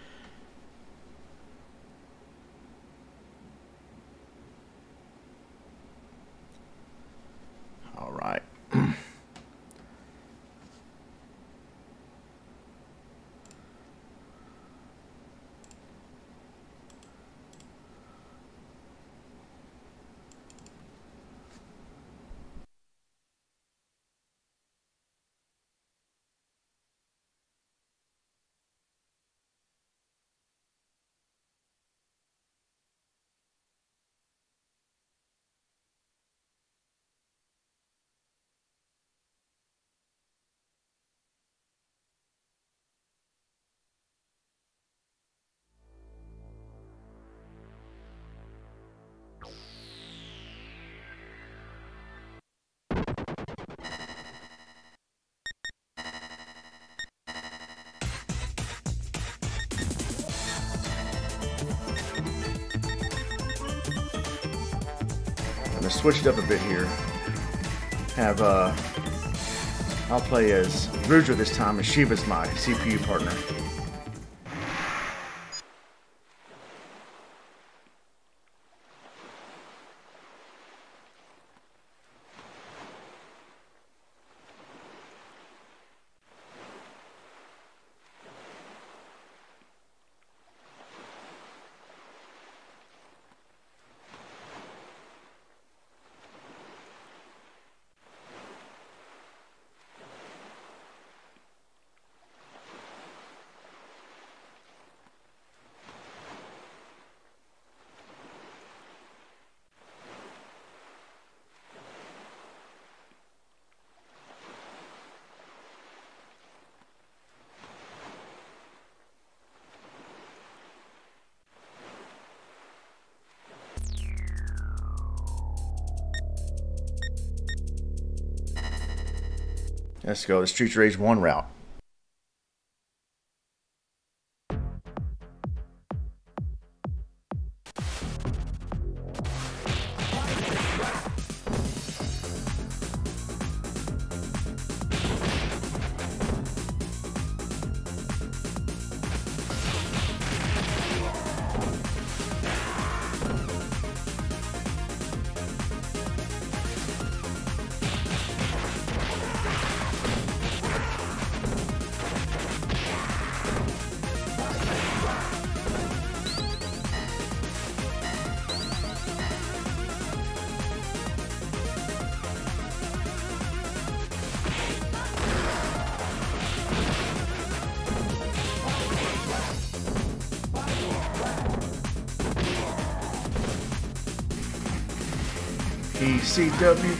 All right. I'm gonna switch it up a bit here. Have uh, I'll play as Rudra this time, and Shiva's my C P U partner. Let's go the Streets Rage one route. E C W.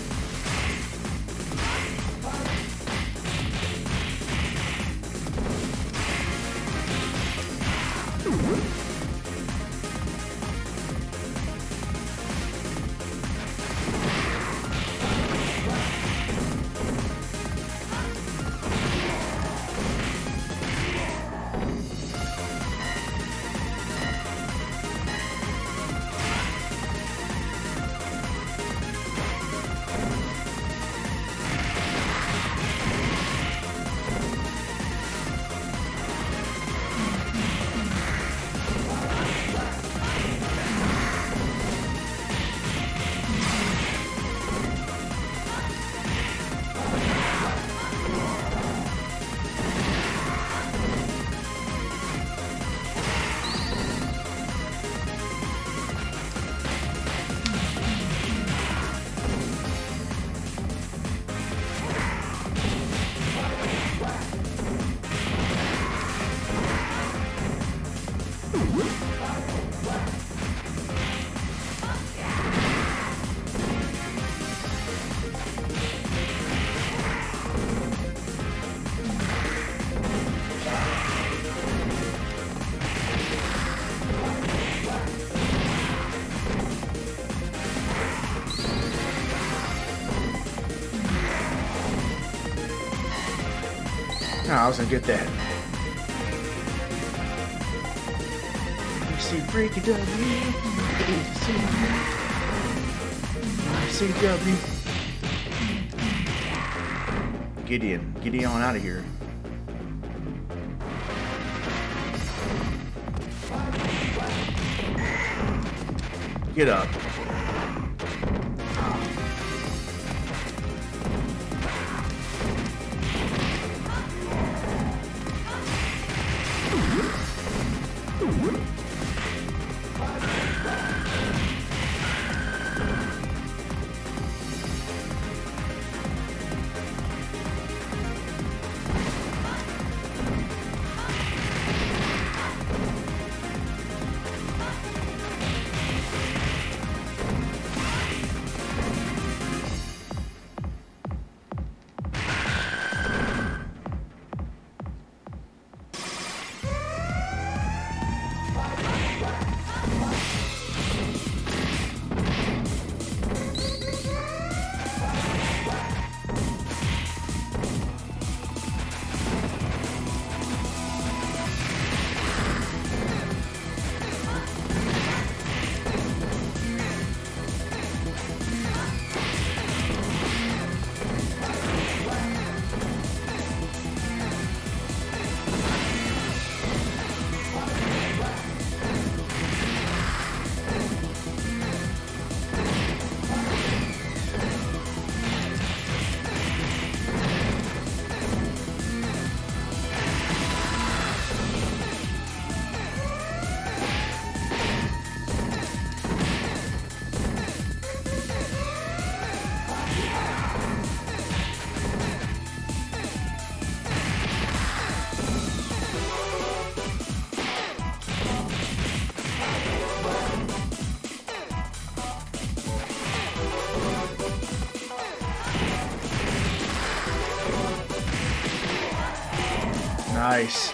No, I was gonna get that. You see Freaky W. C W. Gideon. Gideon on out of here. Get up. Nice.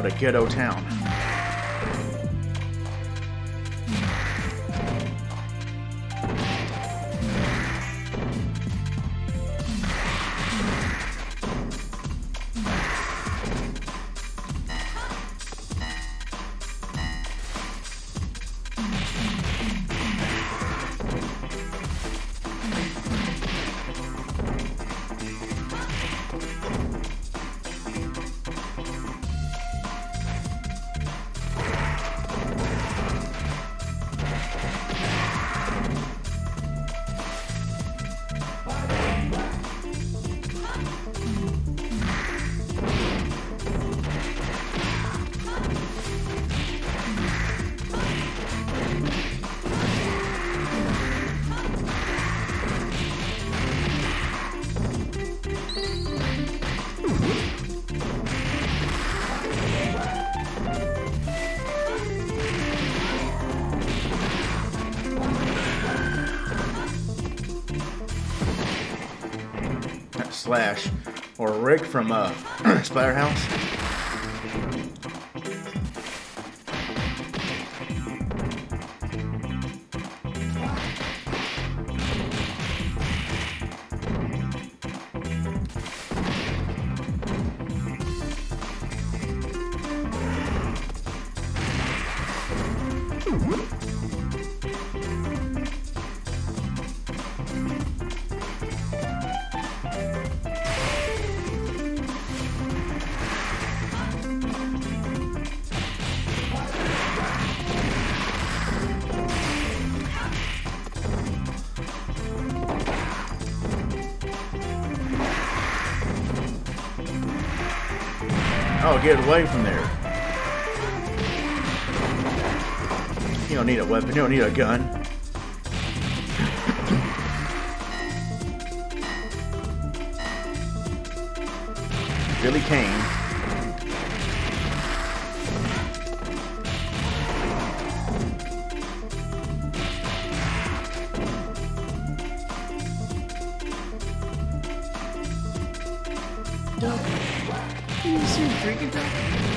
What a ghetto town. Slash or Rick from uh, Splatterhouse. Oh, get away from there. You don't need a weapon. You don't need a gun. Billy Kane. Can you see freaking dog?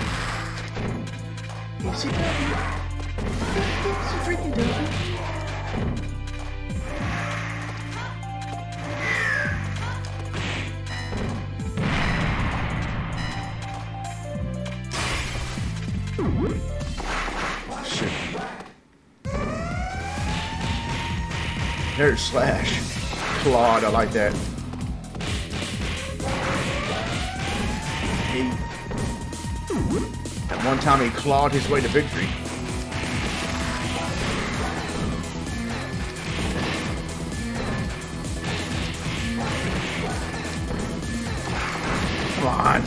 You see that? It's a freaking dog. Shit. There's Slash. Claude, I like that. He, at one time he clawed his way to victory. Come on.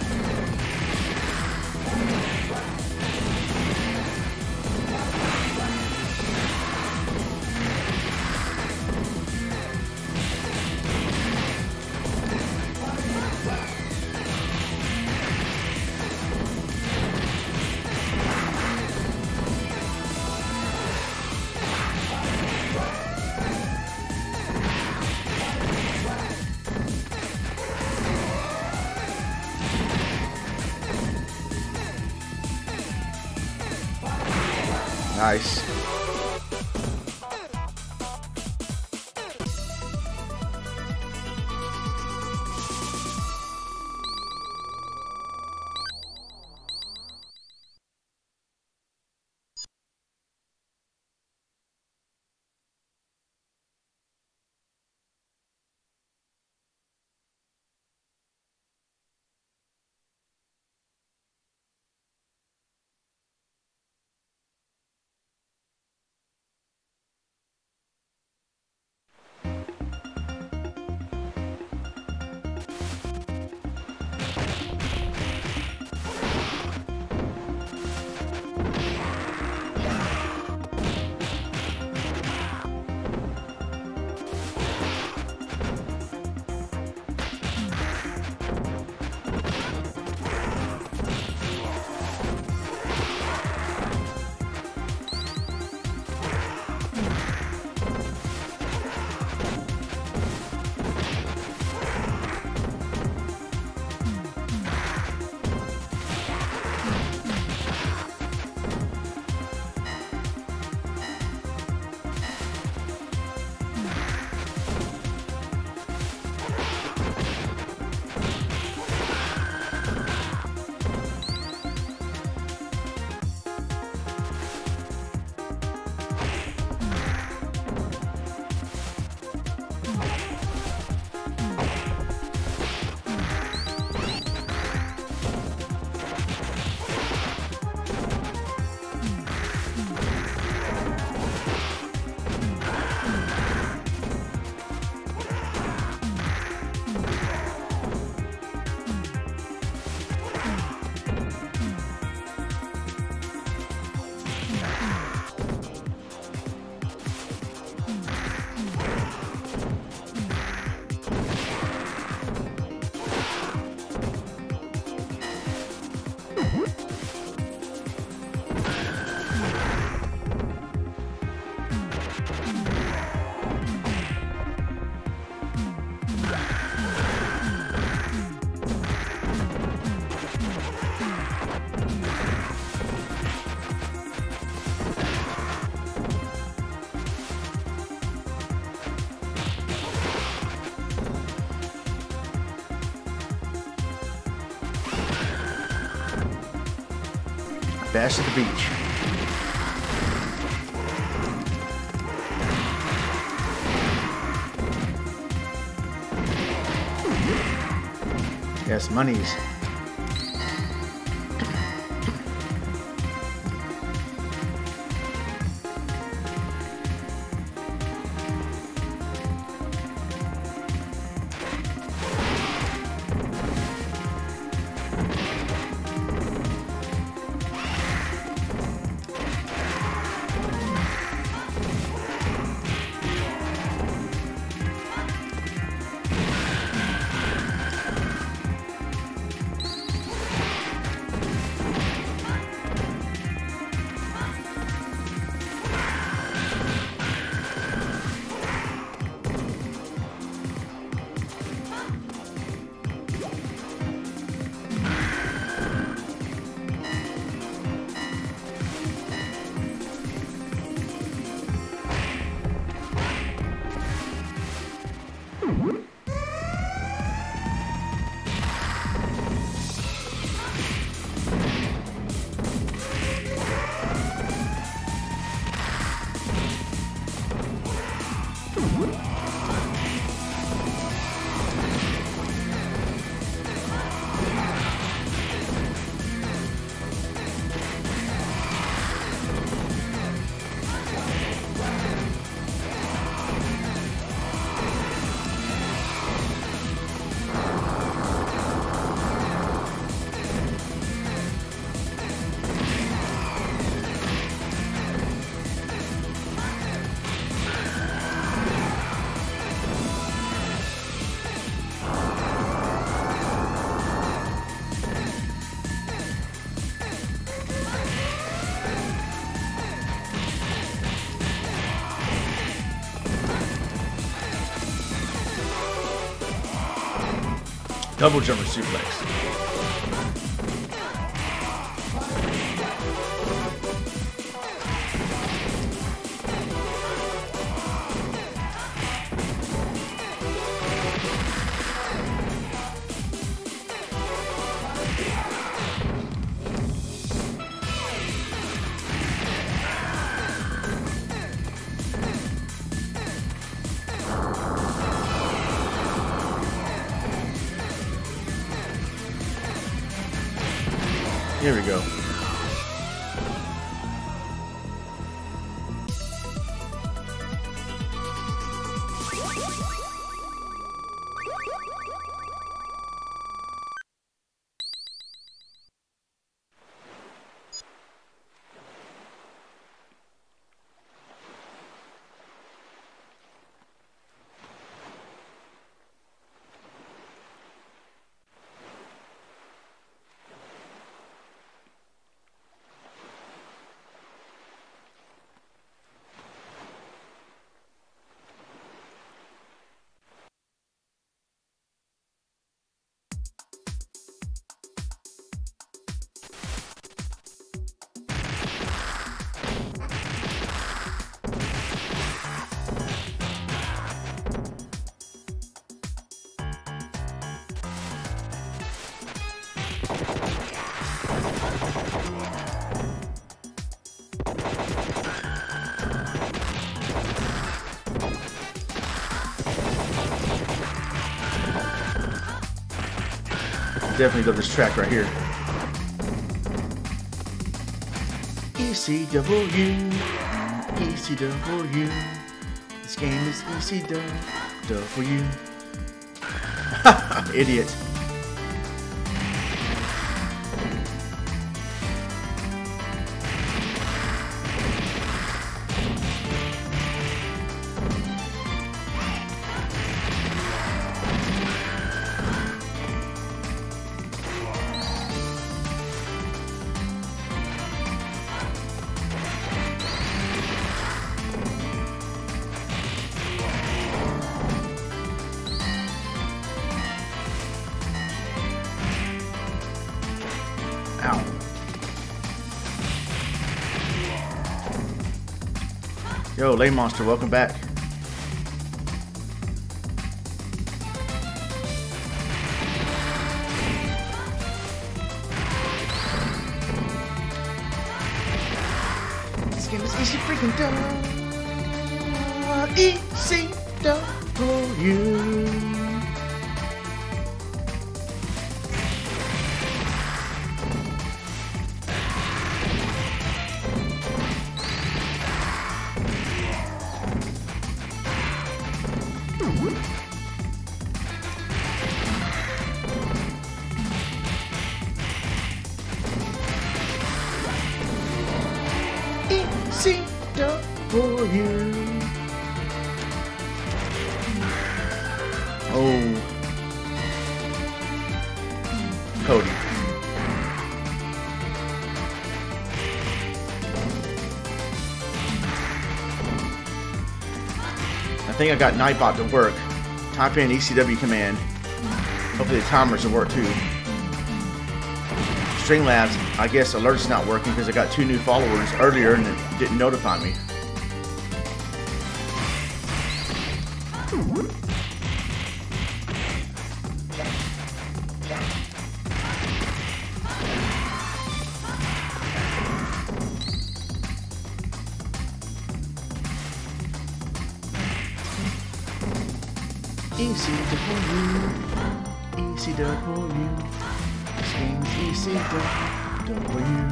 Nice. Bash at the beach. Yes, monies. Double jumper suplex. Here we go. definitely love this track right here. E C W, E C W. This game is E C W. Idiot. Ow. Yo, Lane Monster, welcome back. This game is easy freaking dumb. E C W. E C W. Oh, Cody. I think I got Nightbot to work. Type in E C W command. Hopefully the timers will work too. Streamlabs, I guess alert's not working because I got two new followers earlier and it didn't notify me. E C W, E C W. This game's E C W.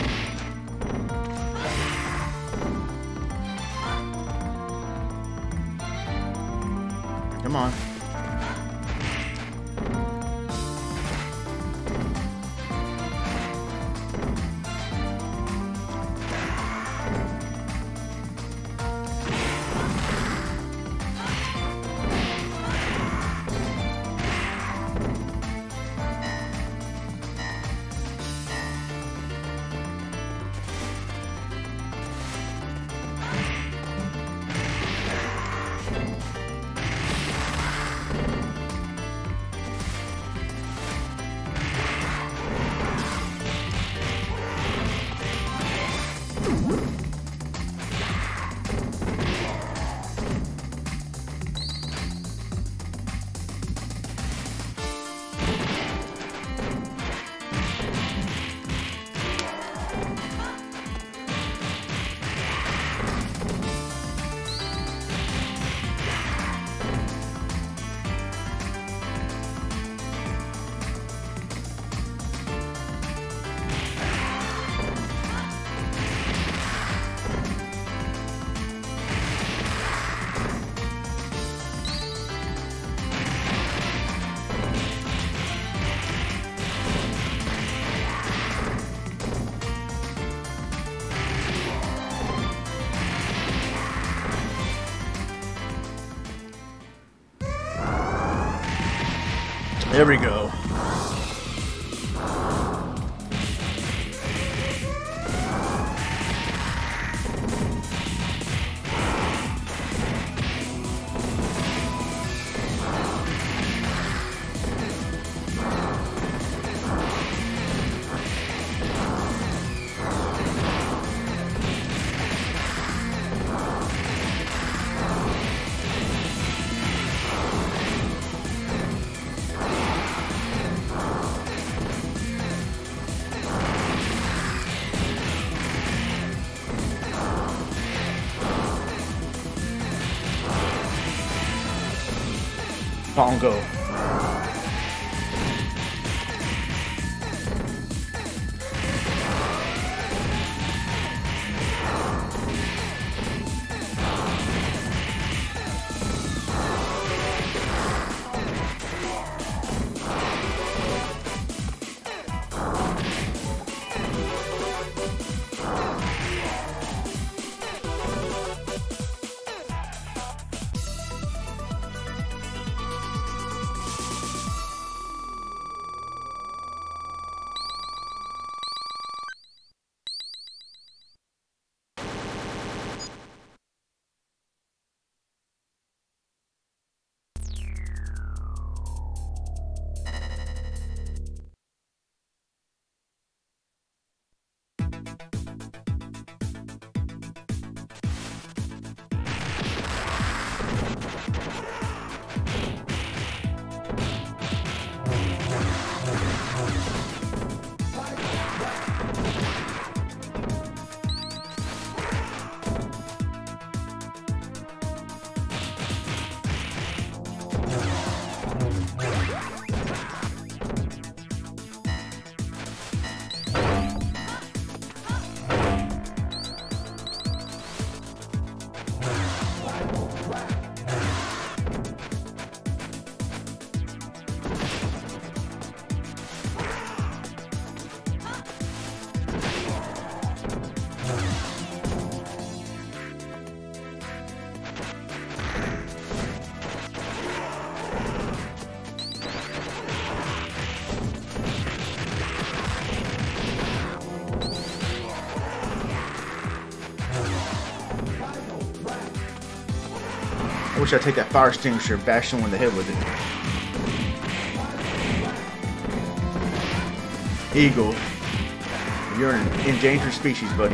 Come on. There we go. Bongo. I wish I'd take that fire extinguisher and bash someone in the head with it. Eagle, you're an endangered species, buddy.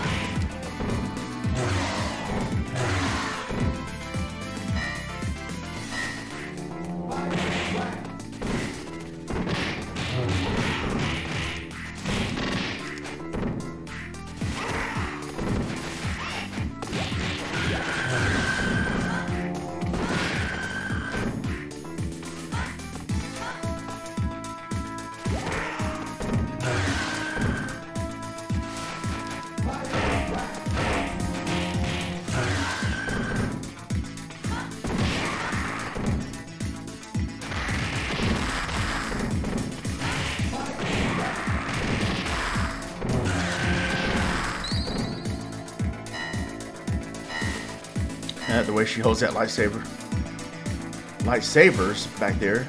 Uh, the way she holds that lightsaber. Lightsabers back there.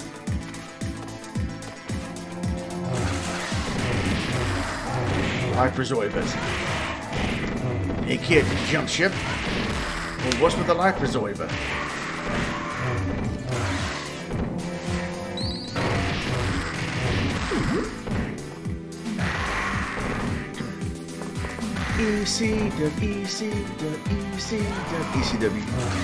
Hyper Zoibus. Hey kid, did you jump ship? Well, what's with the Lifer Zoiba? E C W, E C W, E C W, E C W.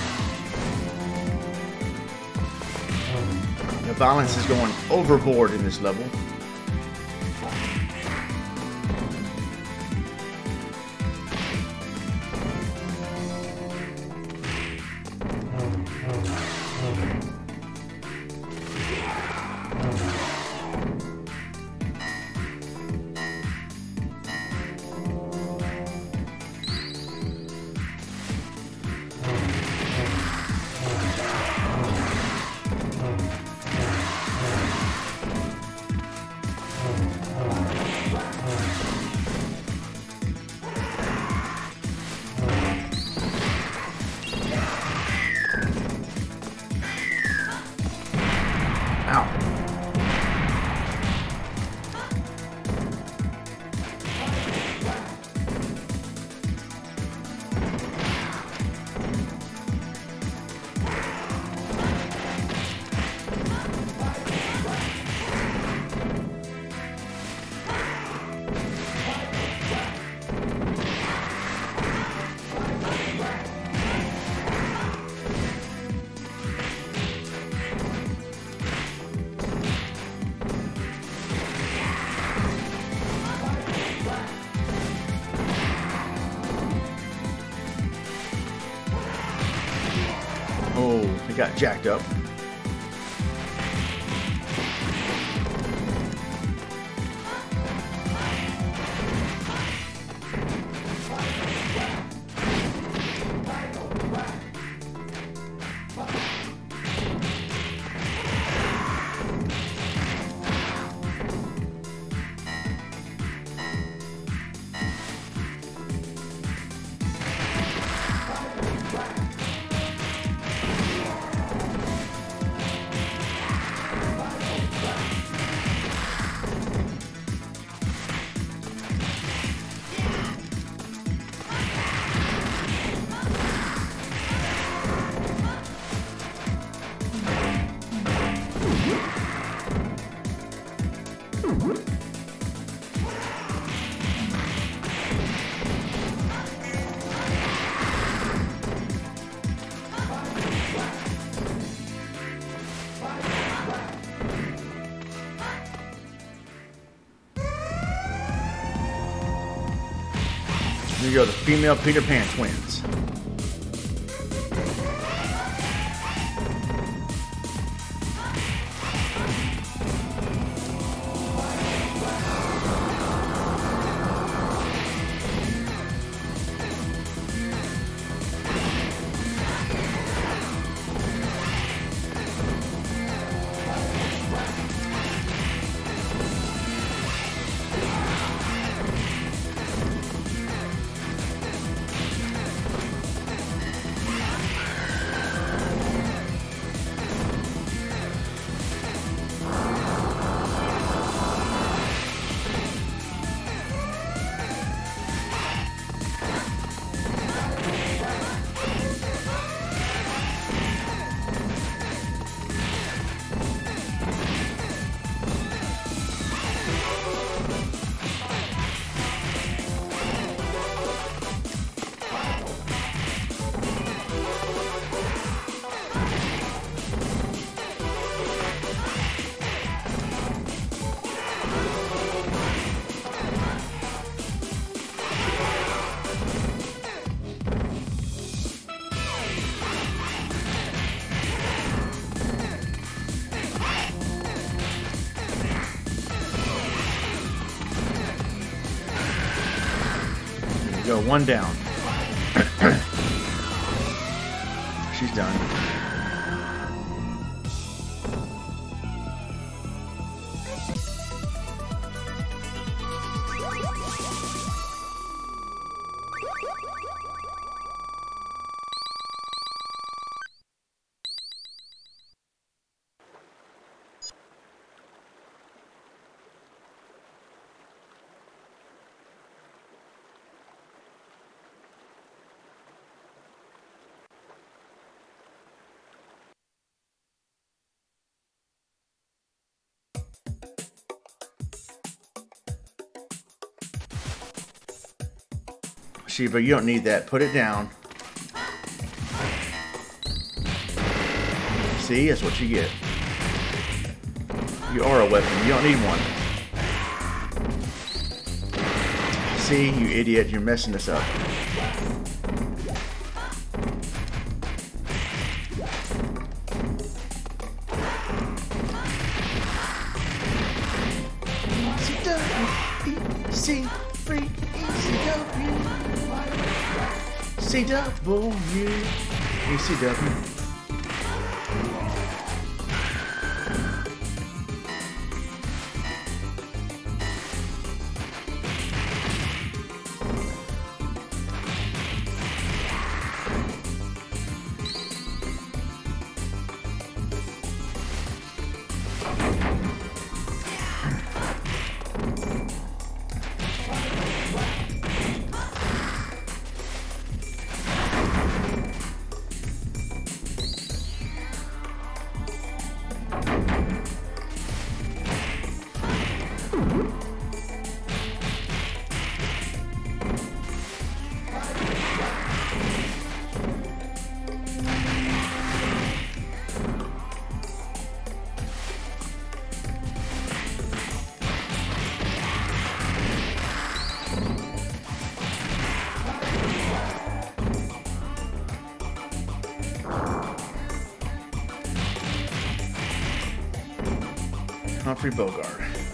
The violence is going overboard in this level. Oh, he got jacked up. Here you go, the female Peter Pan twins. go, one down. She's done. Shiva, you don't need that. Put it down. See, that's what you get. You are a weapon. You don't need one. See, you idiot, you're messing this up. C freak E C W C W E C W. Humphrey Bogart.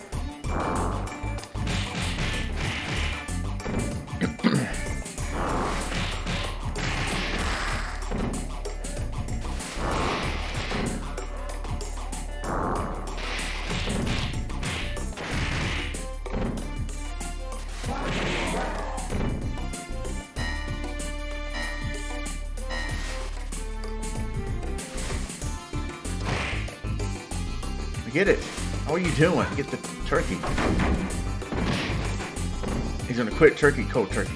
Get it. How are you doing? Get the turkey. He's gonna quit turkey, cold turkey.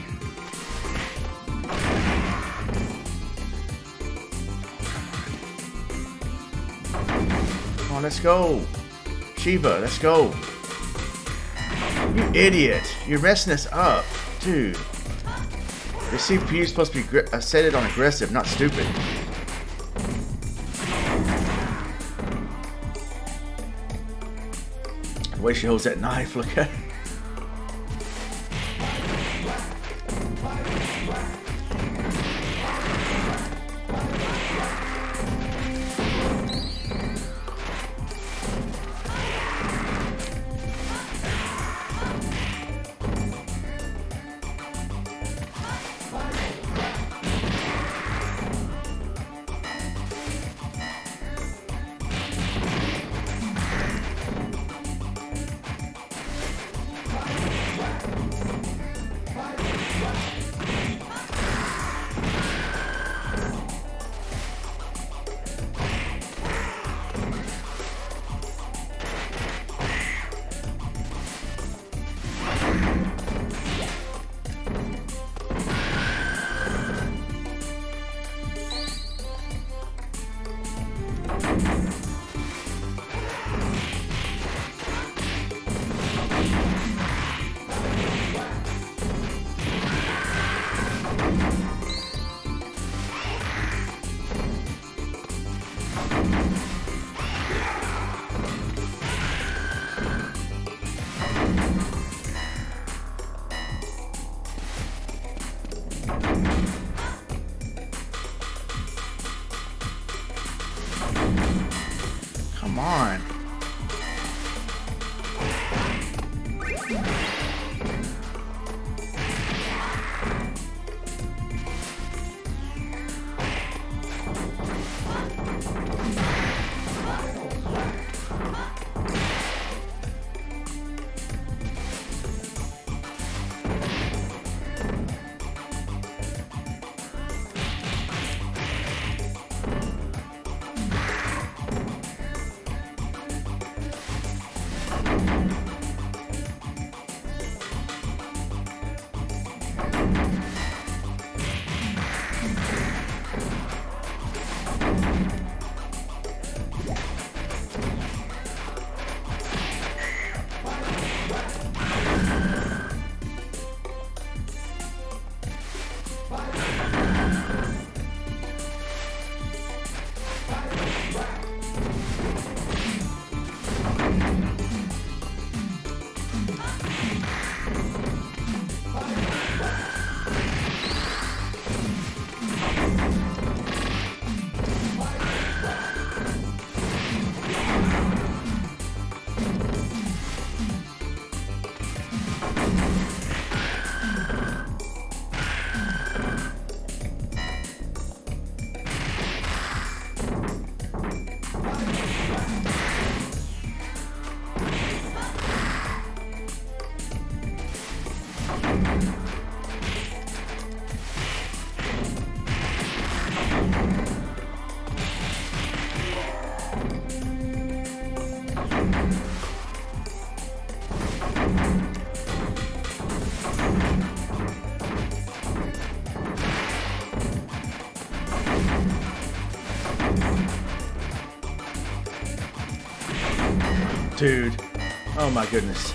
Come on, let's go. Shiva, let's go. You idiot. You're messing this up. Dude. Your C P U is supposed to be uh, set it on aggressive, not stupid. The way she holds that knife, look at it. Come on. Dude. Oh my goodness.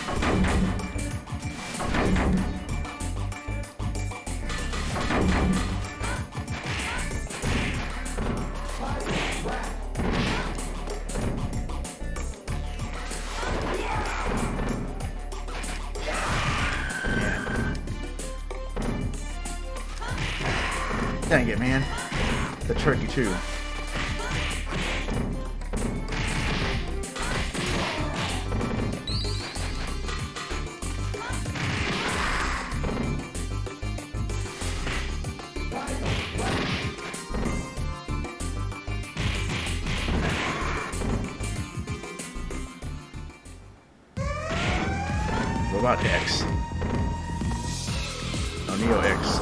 Dang it, man. The turkey, too. Robot X. Oh, Neo X.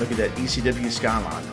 Look at that E C W skyline.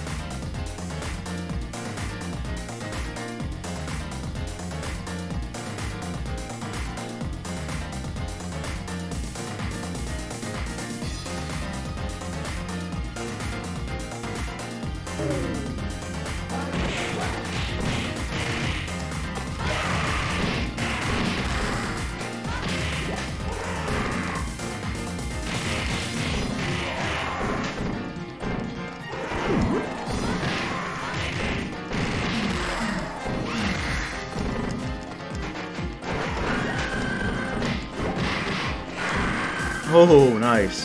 Oh, nice.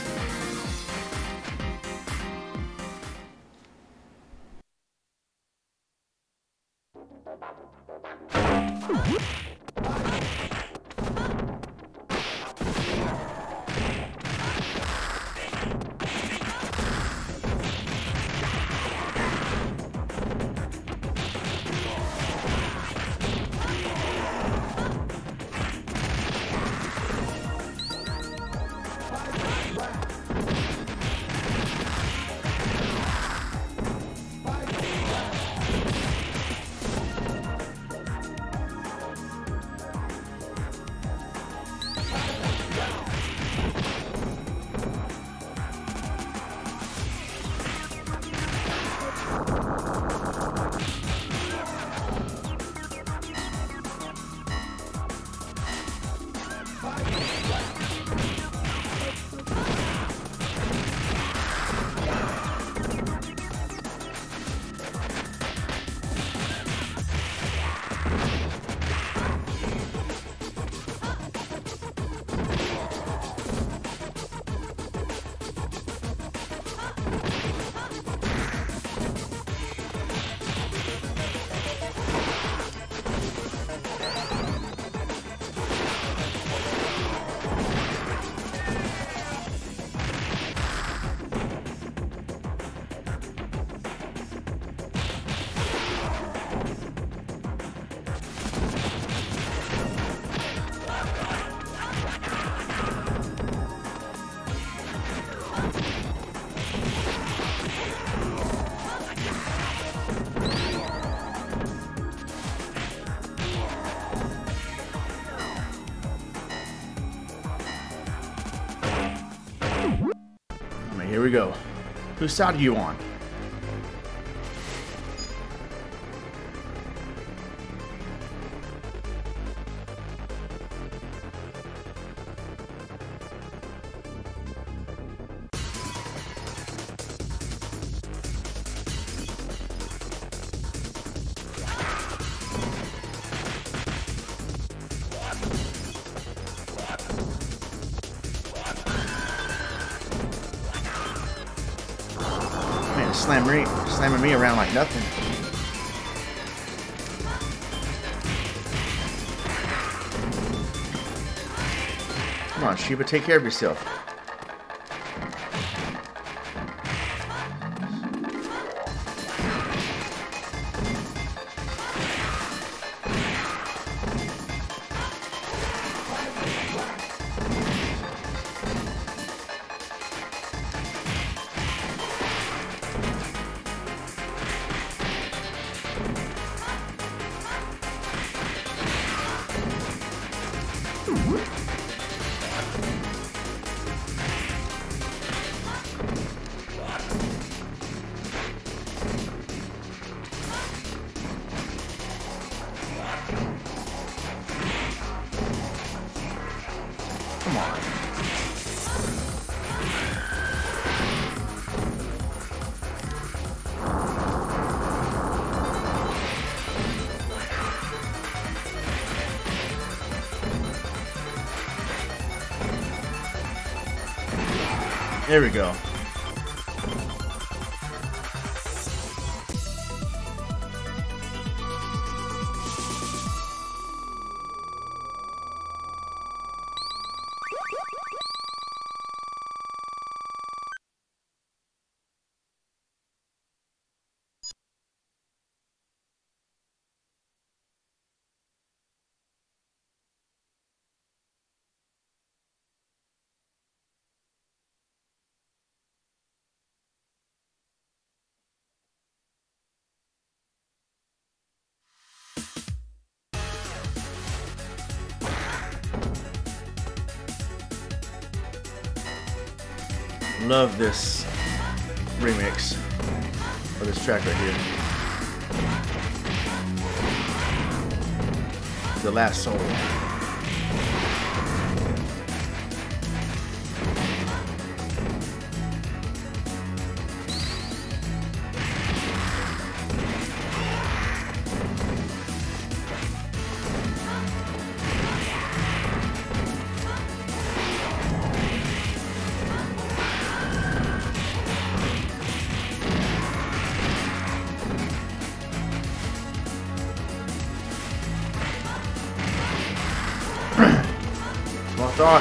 Here we go. Whose side are you on? Slam me, slamming me around like nothing. Come on, Sheba, take care of yourself. Come on. There we go. Love this remix of this track right here. The last song. Thought.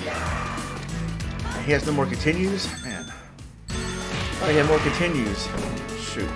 He has no more continues? Man. I thought he had more continues. Shoot.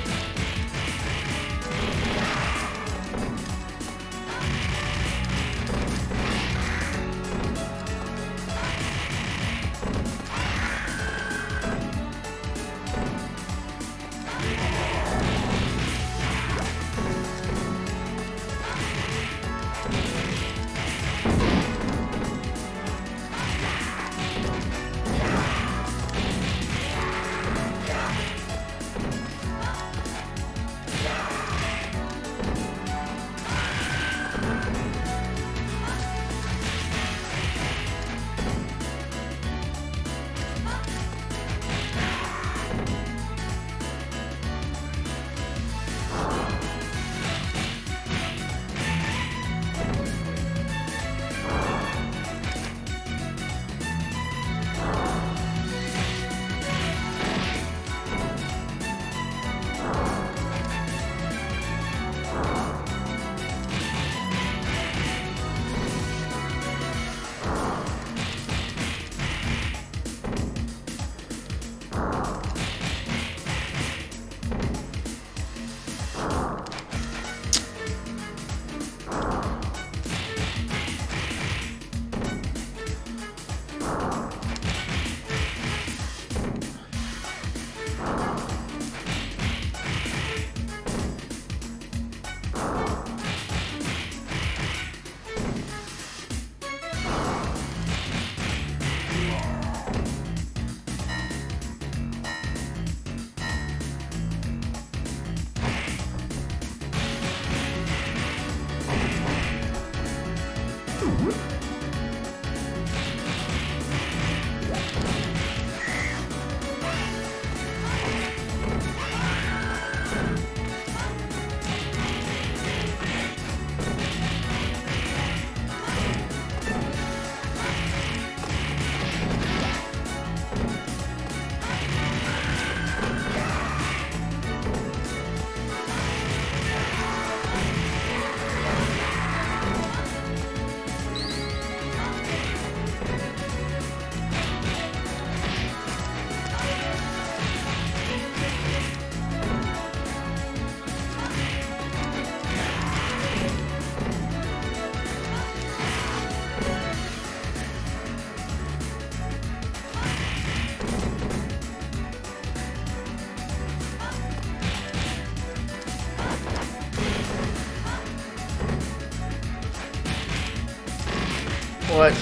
What?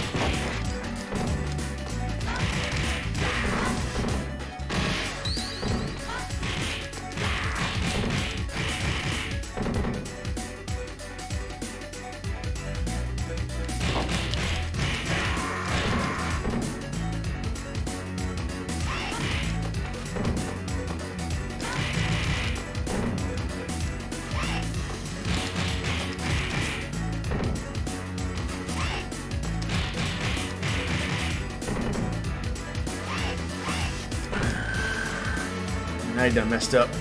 Now you done messed up.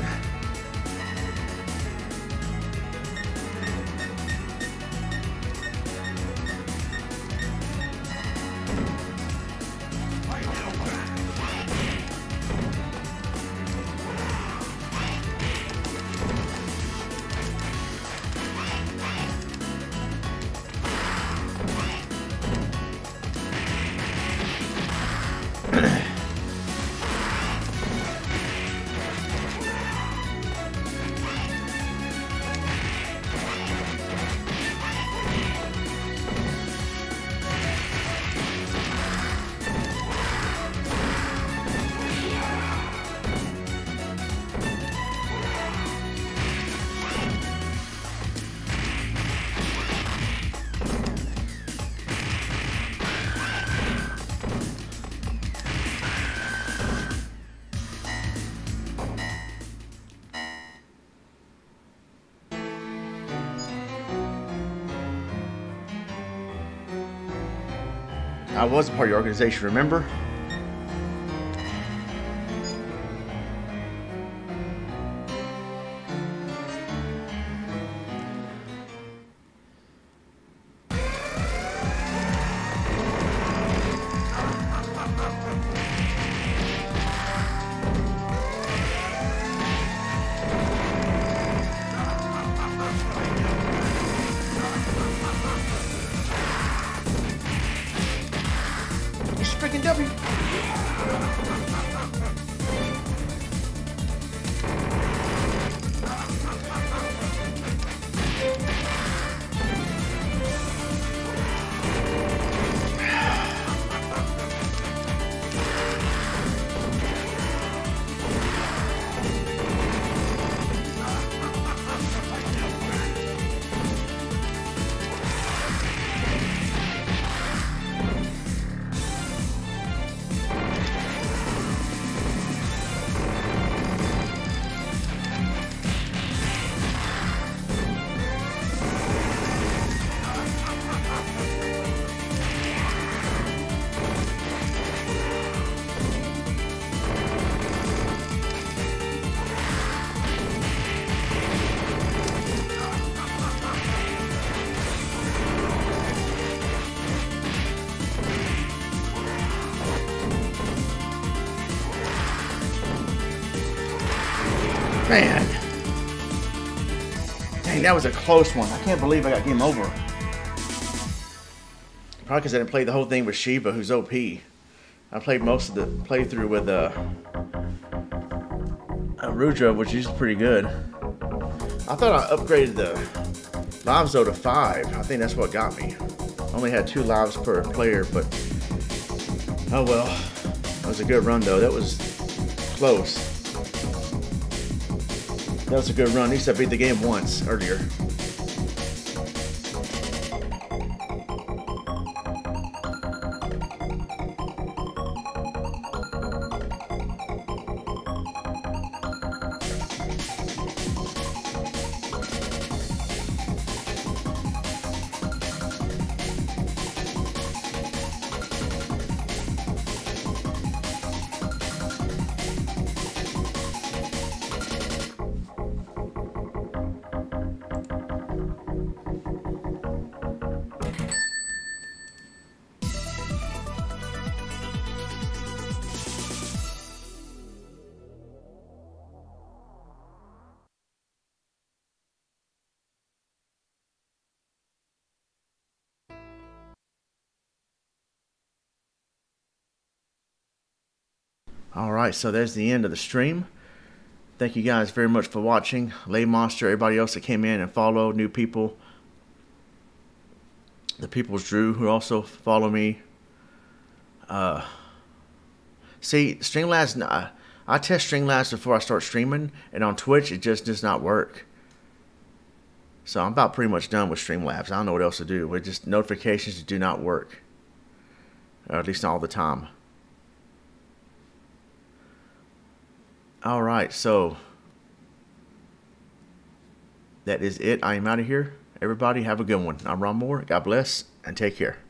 I was a part of your organization, remember? W. Man. Dang, that was a close one. I can't believe I got game over. Probably because I didn't play the whole thing with Shiva, who's O P. I played most of the playthrough with uh, uh, Rudra, which is pretty good. I thought I upgraded the lives though to five. I think that's what got me. I only had two lives per player, but oh well. That was a good run though. That was close. That was a good run. At least I beat the game once earlier. Alright, so there's the end of the stream. Thank you guys very much for watching. Lay Monster, everybody else that came in and followed, new people. The People's Drew, who also follow me. Uh, see, Streamlabs, uh, I test Streamlabs before I start streaming, and on Twitch, it just does not work. So I'm about pretty much done with Streamlabs. I don't know what else to do. It just, notifications do not work. Or at least not all the time. Alright, so that is it. I am out of here. Everybody have a good one. I'm Ron Moore. God bless and take care.